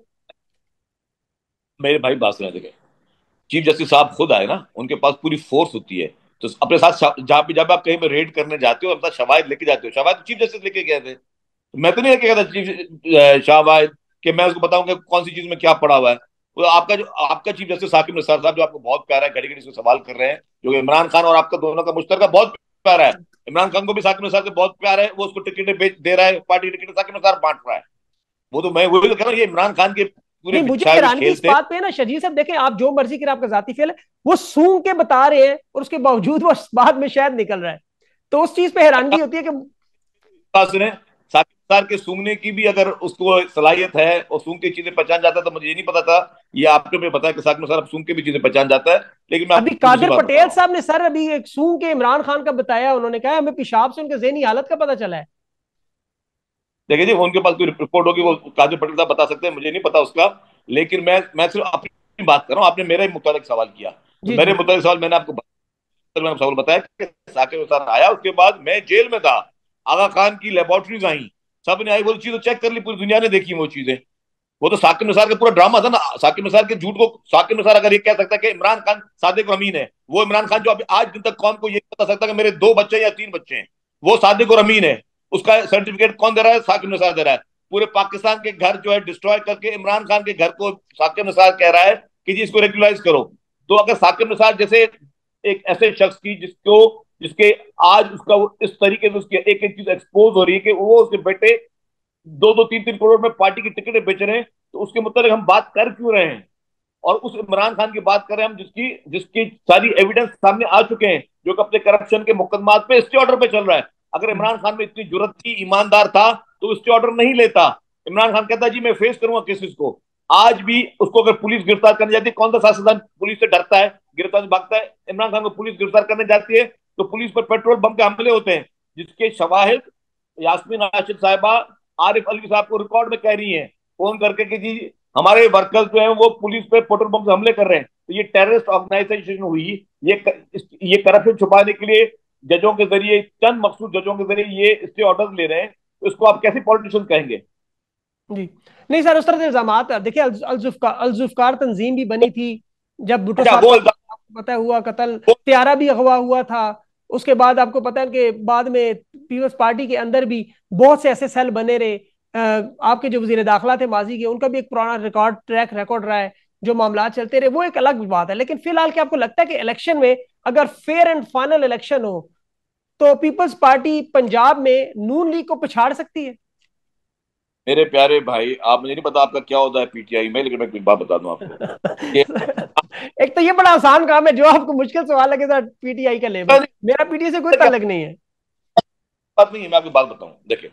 मेरे भाई बात सुना देखे, चीफ जस्टिस साहब खुद आए ना, उनके पास पूरी फोर्स होती है। तो अपने साथ शा- जहाँ पे जब आप कहीं पे रेड करने जाते हो अपना शवाहिद लेके जाते हो। शवाहिद चीफ जस्टिस लेके गए थे, तो मैं तो नहीं लेके गया था चीफ शवाहिद कि मैं उसको बताऊंगा कौन सी चीज में क्या पड़ा हुआ है। वो आपका जो आपका चीफ जस्टिस साकिब निसार साहब जो आपको बहुत प्यारा है, घड़ी घड़ी से सवाल कर रहे हैं, जो इमरान खान और आपका दोनों का मुश्तरका बहुत प्यारा है। इमरान खान को भी साकिब निसार से बहुत प्यार है, वो उसको टिकटें बेच दे रहा है, पार्टी टिकट साकिब निसार बांट रहा है। वो तो मैं वही तो कह रहा हूँ, ये इमरान खान के पूरे नहीं, मुझे बिछाए हुए हैरानगी खेल इस थे। बात पे है ना शजीर साहब, देखें आप जो मर्जी करें, आपका जाती फेल है, वो सूंघ के बता रहे हैं और उसके बावजूद वो बाद में शायद निकल रहा है। तो उस चीज पे हैरानगी होती है कि पास ने साकिब निसार के सूंघने की भी अगर उसको सलाहियत है और सूंघ की चीजें पहचान जाता है, तो मुझे ये नहीं पता था। ये आपके भी पता है कि साकिब निसार सूंघ के भी चीजें पहचान जाता है। लेकिन मैं अभी आपको दूसरी कादिर बात बता पटेल रहा हूँ। साहब ने सर अभी एक सूंघ के इमरान खान का बताया, उन्होंने कहा हमें पेशाब से उनके जहनी हालत का पता चला है। देखिए जी, उनके पास कोई रिपोर्ट होगी, वो कादिर पटेल साहब बता सकते हैं, मुझे नहीं पता उसका। लेकिन मैं मैं सिर्फ अपनी बात कर रहा हूँ। आपने मेरे ही मुतालिक सवाल किया, तो जी मेरे जी। मुतालिक सवाल मैंने आपको मैंने सवाल बताया कि साकिब निसार आया, उसके बाद मैं जेल में था, आगा खान की लेबोरेटरीज आई, सब ने आई वो चीजें चेक कर ली, पूरी दुनिया ने देखी वो चीजें। वो तो साकिब निसार का पूरा ड्रामा था ना। साकिब निसार के झूठ को साकिब निसार अगर ये कह सकता है कि इमरान खान सादिक और अमीन है, वो इमरान खान जो अभी आज दिन तक कौन को ये बता सकता है कि मेरे दो बच्चे या तीन बच्चे हैं, वो सादिक और अमीन है, उसका सर्टिफिकेट कौन दे रहा है? साकिब निसार दे रहा है। पूरे पाकिस्तान के घर जो है डिस्ट्रॉय करके इमरान खान के घर को साकिब निसार कह रहा है कि जी इसको रेगुलराइज करो। तो अगर साकिब निसार जैसे एक ऐसे शख्स की जिसको जिसके आज उसका इस तरीके से उसकी एक एक चीज एक्सपोज हो रही है कि वो उसके बेटे दो दो तीन तीन करोड़ में पार्टी की टिकटें बेच रहे हैं, तो उसके मुताबिक हम बात कर क्यों रहे हैं? और उस इमरान खान की बात कर रहे हैं हम जिसकी जिसकी सारी एविडेंस सामने आ चुके हैं, जो कि अपने करप्शन के मुकदमात पे स्टे ऑर्डर पे चल रहा है। अगर इमरान खान में इतनी जुर्रत थी, ईमानदार था, तो स्टे ऑर्डर नहीं लेता। इमरान खान कहता जी मैं फेस करूंगा केसेस को। आज भी उसको अगर पुलिस गिरफ्तार करने जाती है, कौन सा सियासतदान पुलिस से डरता है, गिरफ्तार भागता है? इमरान खान को पुलिस गिरफ्तार करने जाती है तो पुलिस पर पेट्रोल बम के हमले होते हैं, जिसके शवाहिद यास्मीन राशिद साहिबा आरिफ अलवी साहब को रिकॉर्ड में कह रही हैं फोन करके कि जी हमारे वर्कर्स जो हैं वो पुलिस पे पेट्रोल पंप से हमले कर रहे हैं। तो ये टेररिस्ट ऑर्गेनाइजेशन हुई। ये ये करप्शन छुपाने के लिए जजों के जरिए, चंद मखसूस जजों के जरिए ये स्टे ऑर्डर ले रहे हैं। तो इसको आप कैसे पॉलिटिशियन कहेंगे? जी नहीं सर, उस तरह से इल्जामात देखिए, अल-जुल्फकार अल-जुल्फकार तंजीम भी बनी थी जब भुट्टो अच्छा, साहब वो का आपको पता हुआ कत्ल, त्यारा भी अगवा हुआ था। उसके बाद आपको पता है कि बाद में पीपल्स पार्टी के अंदर भी बहुत से ऐसे सेल बने रहे। आपके जो वजीर दाखिला थे माजी के, उनका भी एक पुराना रिकॉर्ड ट्रैक रिकॉर्ड रहा है, जो मामला चलते रहे, वो एक अलग बात है। लेकिन फिलहाल क्या आपको लगता है कि इलेक्शन में अगर फेयर एंड फाइनल इलेक्शन हो तो पीपल्स पार्टी पंजाब में नून लीग को पछाड़ सकती है? मेरे प्यारे भाई, आप, मुझे नहीं पता आपका क्या होता है पीटीआई में, लेकिन मैं एक बात बता दूं आपको कि एक तो ये बड़ा आसान काम है, जो आपको मुश्किल सवाल लगे सर पीटीआई का लेबल, मेरा पीटीआई से कोई ताल्लुक नहीं है। बात नहीं है, मैं आपको बात बताऊं। देखिए,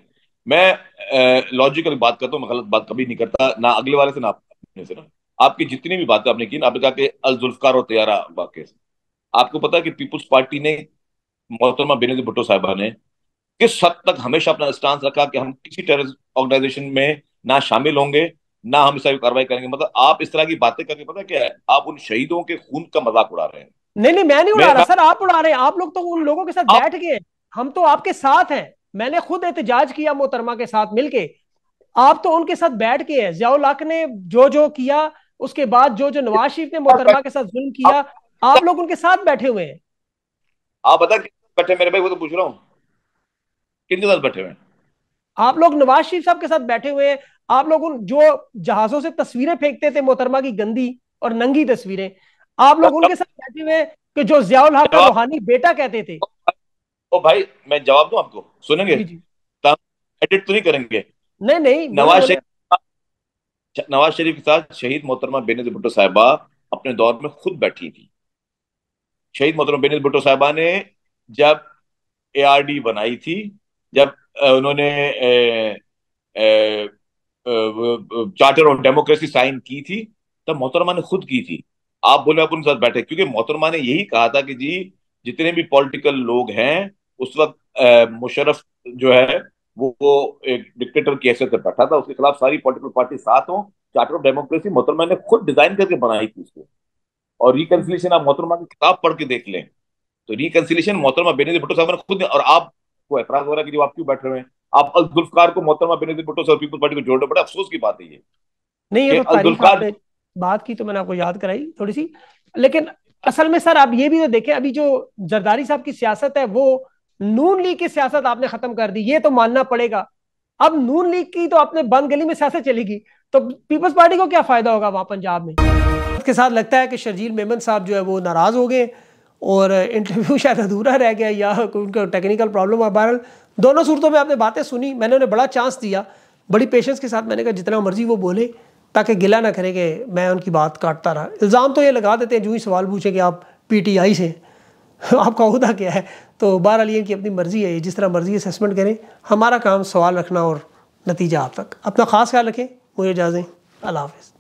मैं लॉजिकल बात करता हूं, मैं गलत बात कभी नहीं करता, ना अगले वाले से ना अपने से। ना आपकी जितनी भी बातें आपने की ना, आपने कहा कि अल जुल्फकार और तैयारा वाकई से, आपको पता है कि पीपुल्स पार्टी ने, मोहतरमा बेनजीर भुट्टो साहिबा ने किस हद तक हमेशा अपना स्टांस रखा कि हम किसी टेररिस्ट ऑर्गेनाइजेशन में ना शामिल होंगे, ना हम इस तरह की कार्रवाई करेंगे। मतलब आप इस तरह की बातें करके पता क्या है, आप उन शहीदों के खून का मजाक उड़ा रहे हैं। नहीं नहीं, मैं नहीं उड़ा मैं, रहा मैं सर, आप उड़ा रहे हैं। आप लोग तो उन लोगों के साथ आप बैठ गए, हम तो आपके साथ हैं। मैंने खुद एहतजाज किया मोहतरमा के साथ मिलके, आप तो उनके साथ बैठ के हैं। जियाउल हक ने जो जो किया, उसके बाद जो जो नवाज शरीफ ने मोहतरमा के साथ जुल्म आप, किया, आप लोग उनके साथ बैठे हुए हैं। आप बता किन बैठे मेरे भाई, वो तो पूछ रहा हूँ, किन के साथ बैठे हुए हैं? आप लोग नवाज शरीफ साहब के साथ बैठे हुए हैं। आप लोग उन जो जहाजों से तस्वीरें फेंकते थे मोहतरमा की, गंदी और नंगी तस्वीरें, आप लोग उनके साथ बैठे हुए हैं कि जो जियाउल हक का जवाब, रूहानी बेटा कहते थे। ओ भाई, मैं जवाब दूं आपको, सुनेंगे? जी जी। एडिट तो नहीं करेंगे? नहीं नहीं, बोले नवाज बोले। शरीफ नवाज शरीफ के साथ शहीद मोहतरमा बेनजीर भुट्टो साहिबा अपने दौर में खुद बैठी थी। शहीद मोहतरमा बेनजीर भुट्टो साहिबा ने जब एआरडी बनाई थी, जब अ, उन्होंने चार्टर ऑफ डेमोक्रेसी साइन की थी, तब मोहतरमा ने खुद की थी। आप बोले आप उनके साथ बैठे, क्योंकि मोहतरमा ने यही कहा था कि जी जितने भी पॉलिटिकल लोग हैं उस वक्त मुशर्रफ जो है वो वो एक डिक्टेटर की हैसियत से बैठा था, उसके खिलाफ सारी पॉलिटिकल पार्टी साथ हों। चार्टर ऑफ डेमोक्रेसी मोहतरमा ने खुद डिजाइन करके बनाई थी उसको। और रिकंसिलिएशन आप मोहतरमा की किताब पढ़ के देख लें, तो रिकंसिलिएशन मोहतरमा बेनजीर भुट्टो साहब ने खुद ने। और आपको एतराज हो रहा है कि जो आप क्यों बैठ रहे हैं, आप अल जुल्फकार को मोहतरमा बेनजीर भुट्टो साहब पीपल्स पार्टी को जोड़ रहे हो। बड़ा अफसोस की बात है ये नहीं, ये कि तो अल तारीख जुल्फकार, आपने बात की तो मैंने आपको याद कराई थोड़ी सी। लेकिन असल में सर आप ये भी तो देखें, अभी जो जरदारी साहब की सियासत है वो नून लीग की सियासत आपने खत्म कर दी, ये तो मानना पड़ेगा। अब नून लीग की तो आपने बंद गली में सियासत चलेगी, तो पीपल्स पार्टी को क्या फायदा होगा वहां पंजाब में? के साथ लगता है कि शर्जील मेमन साहब जो है वो नाराज हो गए और इंटरव्यू शायद अधूरा रह गया, या कोई उनका टेक्निकल प्रॉब्लम है। बहरहाल दोनों सूरतों में आपने बातें सुनी, मैंने उन्हें बड़ा चांस दिया, बड़ी पेशेंस के साथ। मैंने कहा जितना मर्जी वो बोले, ताकि गिला ना करें कि मैं उनकी बात काटता रहा। इल्ज़ाम तो ये लगा देते हैं जो ही सवाल पूछे कि आप पीटीआई से आपका उहदा क्या है। तो बहरहाल ये की अपनी मर्जी है, जिस तरह मर्जी असेसमेंट करें। हमारा काम सवाल रखना और नतीजा आप तक। अपना खास ख्याल रखें, मुझे इजाज़त, अल्लाह हाफ़िज़।